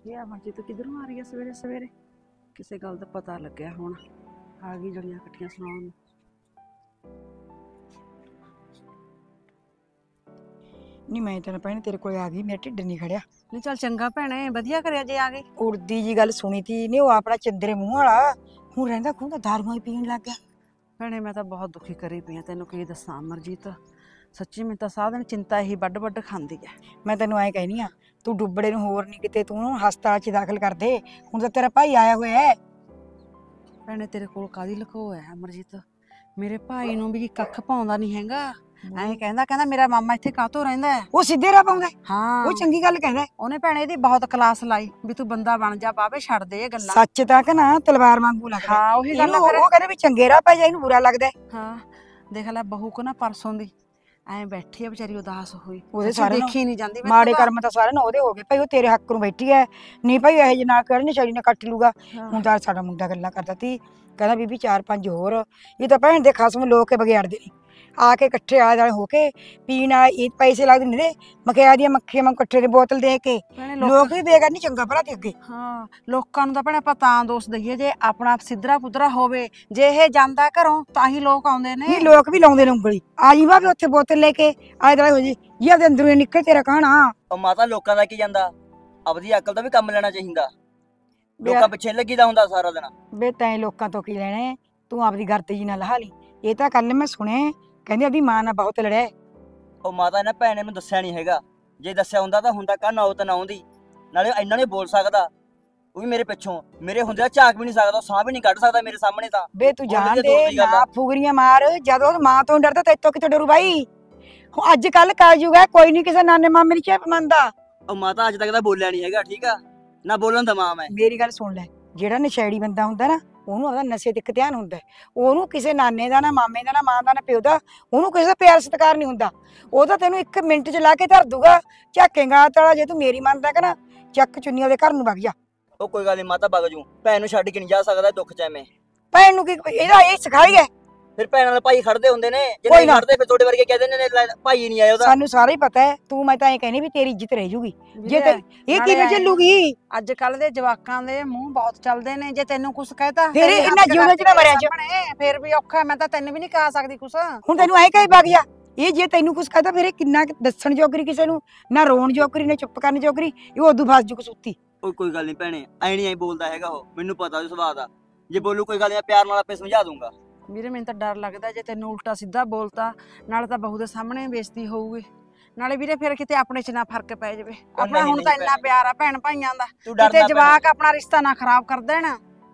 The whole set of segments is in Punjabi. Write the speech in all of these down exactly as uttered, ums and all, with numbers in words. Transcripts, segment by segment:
ਇਹ ਅਮਰਜੀਤ ਕਿੱਧਰੋਂ ਆ ਰਹੀ ਹੈ ਸਵੇਰੇ ਸਵੇਰੇ? ਕਿਸੇ ਗੱਲ ਦਾ ਪਤਾ ਲੱਗਿਆ ਹੁਣ, ਆ ਗਈ ਜੜੀਆਂ ਇਕੱਠੀਆਂ ਸੁਣਾਉਣ ਨੂੰ। ਨਹੀਂ ਮੈਂ ਤਾਂ ਭੈਣ ਤੇਰੇ ਕੋਲ ਆ ਗਈ, ਮੇਰਾ ਢਿੱਡ ਨਹੀਂ ਖੜਿਆ। ਨਹੀਂ ਚੱਲ ਚੰਗਾ ਭੈਣੇ, ਵਧੀਆ ਕਰਿਆ ਜੇ ਆ ਗਈ। ਉੜਦੀ ਜੀ ਗੱਲ ਸੁਣੀ ਤੀ ਨਹੀਂ, ਉਹ ਆਪਣਾ ਚੰਦਰੇ ਮੂੰਹ ਵਾਲਾ ਹੁਣ ਰਹਿੰਦਾ ਖੂੰਦਾ ਦਾਰੂਆਂ ਹੀ ਪੀਣ ਲੱਗ ਗਿਆ। ਭੈਣੇ ਮੈਂ ਤਾਂ ਬਹੁਤ ਦੁਖੀ ਕਰੀ ਪਈ ਆ, ਤੈਨੂੰ ਕੀ ਦੱਸਾਂ ਅਮਰਜੀਤ, ਸੱਚੀ ਮੈਨੂੰ ਤਾਂ ਸਾਰਾ ਦਿਨ ਚਿੰਤਾ ਹੀ ਵੱਡ ਵੱਡ ਖਾਂਦੀ ਹੈ। ਮੈਂ ਤੈਨੂੰ ਐਂ ਕਹਿਨੀ ਆ, ਤੂੰ ਡੁੱਬੜੇ ਨੂੰ ਹੋਰ ਨਹੀਂ ਕਿਤੇ ਤੂੰ ਉਹਨੂੰ ਹਸਪਤਾਲ 'ਚ ਦਾਖਲ ਕਰ ਦੇ। ਹੁਣ ਤਾਂ ਤੇਰਾ ਭਾਈ ਆਇਆ ਹੋਇਆ ਹੈ। ਭੈਣੇ ਤੇਰੇ ਕੋਲ ਕਾਹਦੀ ਲੁਕੋ ਹੈ ਅਮਰਜੀਤ? ਮੇਰੇ ਭਾਈ ਨੂੰ ਵੀ ਕੱਖ ਪਾਉਂਦਾ ਨਹੀਂ ਹੈਗਾ, ਐਂ ਕਹਿੰਦਾ ਕਹਿੰਦਾ ਮੇਰਾ ਮਾਮਾ ਇੱਥੇ ਕਾਹਤੋਂ ਰਹਿੰਦਾ ਹੈ। ਉਹ ਸਿੱਧੇ ਰਾਹ ਪਾਉਂਦਾ, ਹਾਂ ਉਹ ਚੰਗੀ ਗੱਲ ਕਹਿੰਦਾ। ਉਹਨੇ ਭੈਣੇ ਇਹਦੀ ਬਹੁਤ ਕਲਾਸ ਲਾਈ ਵੀ ਤੂੰ ਬੰਦਾ ਬਣ ਜਾ, ਬਾਵੇ ਛੱਡ ਦੇ ਇਹ ਗੱਲਾਂ। ਸੱਚ ਤਾਂ ਕਿ ਨਾ ਤਲਵਾਰ ਵਾਂਗੂ ਲੱਗਦਾ। ਹਾਂ ਉਹੀ ਗੱਲ ਇਹਨੂੰ ਉਹ ਕਹਿੰਦੇ ਵੀ ਚੰਗੇ ਰਾਹ ਪੈ ਜਾ, ਇਹਨੂੰ ਬੁਰਾ ਲੱਗਦਾ। ਹਾਂ ਦੇਖ ਲੈ ਬਹੂ ਕੋ ਨਾ ਪਰਸੋਂ ਦੀ ਐ ਬੈਠੀ ਆ ਵਿਚਾਰੀ, ਉਦਾਸ ਹੋਈ। ਉਹਦੇ ਸਾਰੇ ਦੇਖੀ ਨਹੀਂ ਜਾਂਦੀ ਮਾੜੇ ਕਰਮ ਤਾਂ ਸਾਰੇ ਨਾ ਉਹਦੇ ਹੋ ਗਏ ਭਾਈ, ਉਹ ਤੇਰੇ ਹੱਕ ਨੂੰ ਬੈਠੀ ਐ। ਨਹੀਂ ਭਾਈ ਇਹ ਜਨਾ ਕਰਨੇ ਛੜੀ ਨਾ ਕੱਟ ਲੂਗਾ। ਹੁਣ ਤਾਂ ਸਾਡਾ ਮੁੰਡਾ ਗੱਲਾਂ ਕਰਦਾ ਤੀ, ਕਹਿੰਦਾ ਬੀਬੀ ਚਾਰ ਪੰਜ ਹੋਰ, ਇਹ ਤਾਂ ਭੈਣ ਦੇ ਖਸਮ ਲੋਕ ਕੇ ਬਗਿਆੜਦੇ ਨੇ, ਆ ਕੇ ਇਕੱਠੇ ਆਲੇ ਦੁਆਲੇ ਹੋ ਕੇ ਪੀਣ ਵਾਲੇ ਪੈਸੇ ਲੱਗਦੇ ਨੇ ਦੇ ਮਕਿਆ ਦੀਆਂ ਮੱਖੀਆਂ ਵਾਂਗ ਇਕੱਠੇ ਨੇ ਬੋਤਲ ਦੇ ਕੇ। ਲੋਕ ਵੀ ਬੇਗਾਰ ਨਹੀਂ ਚੰਗਾ ਭਲਾ ਤੇ ਅੱਗੇ। ਹਾਂ ਲੋਕਾਂ ਨੂੰ ਤਾਂ ਭੈਣੇ ਆਪਾਂ ਤਾਂ ਦੋਸ਼ ਦਈਏ ਜੇ ਆਪਣਾ ਸਿੱਧਰਾ ਪੁੱਧਰਾ ਹੋਵੇ, ਜੇ ਇਹ ਜਾਂਦਾ ਘਰੋਂ ਤਾਂ ਹੀ ਲੋਕ ਆਉਂਦੇ ਨੇ। ਨਹੀਂ ਲੋਕ ਵੀ ਲਾਉਂਦੇ ਨੇ ਉਂਗਲੀ, ਆ ਜੀ ਵਾ ਵੀ ਉੱਥੇ ਬੋਤਲ ਲੈ ਕੇ ਆਲੇ ਦੁਆਲੇ ਹੋ ਜੀ ਜੀ ਆਪਦੇ ਅੰਦਰੋਂ ਨਿਕਲ ਤੇਰਾ ਕਹਾਣਾ। ਉਹ ਮਾਤਾ ਲੋਕਾਂ ਦਾ ਕੀ ਜਾਂਦਾ, ਆਪਦੀ ਅਕਲ ਦਾ ਵੀ ਕੰਮ ਲੈਣਾ ਚਾਹੀਦਾ। ਲੋਕਾਂ ਪਿੱਛੇ ਲੱਗੀਦਾ ਹੁੰਦਾ ਸਾਰਾ ਦਿਨ। ਬੇ ਤੈਂ ਲੋਕਾਂ ਤੋਂ ਕੀ ਲੈਣਾ, ਤੂੰ ਆਪਦੀ ਗਰਦਜੀ ਨਾਲ ਲਹਾ ਲਈ। ਇਹ ਤਾਂ ਕੱਲ ਮੈਂ ਸੁਣਿਆ ਕਹਿੰਦੇ ਉਹਦੀ ਮਾਂ ਨਾਲ ਬਹੁਤ ਲੜਿਆ। ਉਹ ਮਾਤਾ ਨੇ ਭੈਣ ਨੂੰ ਦੱਸਿਆ ਨਹੀਂ ਹੈਗਾ, ਜੇ ਦੱਸਿਆ ਹੁੰਦਾ ਤਾਂ ਹੁੰਦਾ ਕਾ ਨਾ ਉਹ ਤਾਂ ਨਾ ਆਉਂਦੀ। ਨਾਲੇ ਇੰਨਾ ਨਹੀਂ ਬੋਲ ਸਕਦਾ, ਉਹ ਵੀ ਮੇਰੇ ਪਿੱਛੋਂ, ਮੇਰੇ ਹੁੰਦਿਆਂ ਝਾਕ ਵੀ ਨਹੀਂ ਸਕਦਾ, ਸਾਹ ਵੀ ਨਹੀਂ ਕੱਢ ਸਕਦਾ ਮੇਰੇ ਸਾਹਮਣੇ। ਤਾਂ ਬੇ ਤੂੰ ਜਾਣ ਦੇ ਨਾ ਫੁਗਰੀਆਂ ਮਾਰ, ਜਦੋਂ ਮਾਂ ਤੋਂ ਡਰਦਾ ਤਾਂ ਇੱਥੋਂ ਕਿੱਥੋਂ ਡਰੂ ਬਾਈ। ਹੁਣ ਅੱਜ ਕੱਲ ਕਰ ਜੂਗਾ ਕੋਈ ਨਹੀਂ ਕਿਸੇ ਨਾਨੇ ਮਾਮੇ ਦੀ ਚੇਪ ਮੰਨਦਾ। ਉਹ ਮਾਤਾ ਅੱਜ ਤੱਕ ਤਾਂ ਬੋਲਿਆ ਨਹੀਂ ਹੈਗਾ, ਠੀਕ ਆ ਨਾ ਬੋਲਣ ਦਵਾਂ ਮੈਂ। ਮੇਰੀ ਗੱਲ ਸੁਣ ਲੈ, ਜਿਹੜਾ ਨਸ਼ੇੜੀ ਬੰਦਾ ਹੁੰਦਾ ਨਾ ਉਹਨੂੰ ਆਪਦਾ ਨਸ਼ੇ ਤੇ ਧਿਆਨ ਹੁੰਦਾ, ਉਹਨੂੰ ਕਿਸੇ ਨਾਨੇ ਦਾ ਨਾ ਮਾਮੇ ਦਾ ਨਾ ਮਾਂ ਦਾ ਨਾ ਪਿਓ ਦਾ, ਉਹਨੂੰ ਕਿਸੇ ਦਾ ਪਿਆਰ ਸਤਿਕਾਰ ਨਹੀਂ ਹੁੰਦਾ। ਉਹ ਤਾਂ ਤੈਨੂੰ ਇੱਕ ਮਿੰਟ ਚ ਲਾ ਕੇ ਧਰ ਦੂਗਾ ਝਾਕੇਗਾ ਤਾਲਾ। ਜੇ ਤੂੰ ਮੇਰੀ ਮੰਨਦਾ ਕਿ ਨਾ ਚੱਕ ਚੁੰਨੀ ਉਹਦੇ ਘਰ ਨੂੰ ਵਗ ਜਾ। ਉਹ ਕੋਈ ਗੱਲ ਨਹੀਂ ਮਾਤਾ ਵਗ ਜੂ, ਭੈਣ ਨੂੰ ਛੱਡ ਕੇ ਨਹੀਂ ਜਾ ਸਕਦਾ ਦੁੱਖ ਚ ਐਵੇਂ। ਭੈਣ ਨੂੰ ਕੀ ਇਹਦਾ ਇਹ ਸਿਖਾਈ ਹੈ? ਫਿਰ ਭੈਣ ਨਾਲ ਭਾਈ ਖੜਦੇ ਹੁੰਦੇ ਨੇ, ਜੇ ਨਹੀਂ ਖੜਦੇ ਫਿਰ ਤੁਹਾਡੇ ਵਰਗੇ ਕਹਿ ਦਿੰਦੇ ਨੇ ਭਾਈ ਨਹੀਂ ਆਇਆ ਉਹਦਾ। ਸਾਨੂੰ ਸਾਰਾ ਹੀ ਪਤਾ ਹੈ, ਤੂੰ ਮੈਂ ਤਾਂ ਇਹ ਕਹਿੰਦੀ ਵੀ ਤੇਰੀ ਇੱਜ਼ਤ ਰਹਿ ਜੂਗੀ। ਜੇ ਤੇ ਇਹ ਕਿਵੇਂ ਚੱਲੂਗੀ? ਅੱਜ ਕੱਲ ਦੇ ਜਵਾਕਾਂ ਦੇ ਮੂੰਹ ਬਹੁਤ ਚੱਲਦੇ ਨੇ, ਜੇ ਤੈਨੂੰ ਕੁਛ ਕਹਿਤਾ ਫਿਰ ਇਹਨਾਂ ਜਿਉਂਦੇ ਚ ਨਾ ਮਰਿਆ ਚ ਫਿਰ ਵੀ ਔਖਾ। ਮੈਂ ਤਾਂ ਤੈਨੂੰ ਵੀ ਨਹੀਂ ਕਹਿ ਸਕਦੀ ਕੁਛ। ਹੁਣ ਤੈਨੂੰ ਐ ਕਹੀ ਵਗ ਜਾ, ਇਹ ਜੇ ਤੈਨੂੰ ਕੁਛ ਕਹਤਾ ਫਿਰ ਇਹ ਕਿੰਨਾ ਦੱਸਣ ਜੋਗਰੀ ਕਿਸੇ ਨੂੰ, ਨਾ ਰੋਣ ਜੋਗਰੀ ਨਾ ਚੁੱਪ ਕਰਨ ਜੋਗਰੀ, ਇਹ ਉਦੋਂ ਫਸ ਜੂ ਕਸੂਤੀ। ਉਹ ਕੋਈ ਗੱਲ ਨਹੀਂ ਭੈਣੇ, ਐ ਨਹੀਂ ਐ ਬੋਲਦਾ ਹੈਗਾ ਉਹ, ਮੈਨੂੰ ਪਤਾ ਉਹਦੇ ਸੁਭਾਅ ਦਾ। ਜੇ ਬੋਲੂ ਕੋਈ ਗੱਲ ਨਹੀਂ ਪਿਆਰ ਨਾਲ ਆਪੇ ਸਮਝਾ ਦੂੰਗਾ। ਵੀਰੇ ਮੈਨੂੰ ਤਾਂ ਡਰ ਲੱਗਦਾ ਜੇ ਤੈਨੂੰ ਉਲਟਾ ਸਿੱਧਾ ਬੋਲਤਾ, ਨਾਲੇ ਤਾਂ ਬਹੂ ਦੇ ਸਾਹਮਣੇ ਬੇਇੱਜ਼ਤੀ ਹੋਊਗੀ, ਨਾਲੇ ਵੀਰੇ ਫਿਰ ਕਿਤੇ ਆਪਣੇ ਚ ਨਾ ਫਰਕ ਪੈ ਜਾਵੇ। ਆਪਣਾ ਹੁਣ ਤਾਂ ਇੰਨਾ ਪਿਆਰ ਆ ਭੈਣ ਭਾਈਆਂ ਦਾ, ਕਿਤੇ ਜਵਾਕ ਆਪਣਾ ਰਿਸ਼ਤਾ ਨਾ ਖਰਾਬ ਕਰ ਦੇਣ।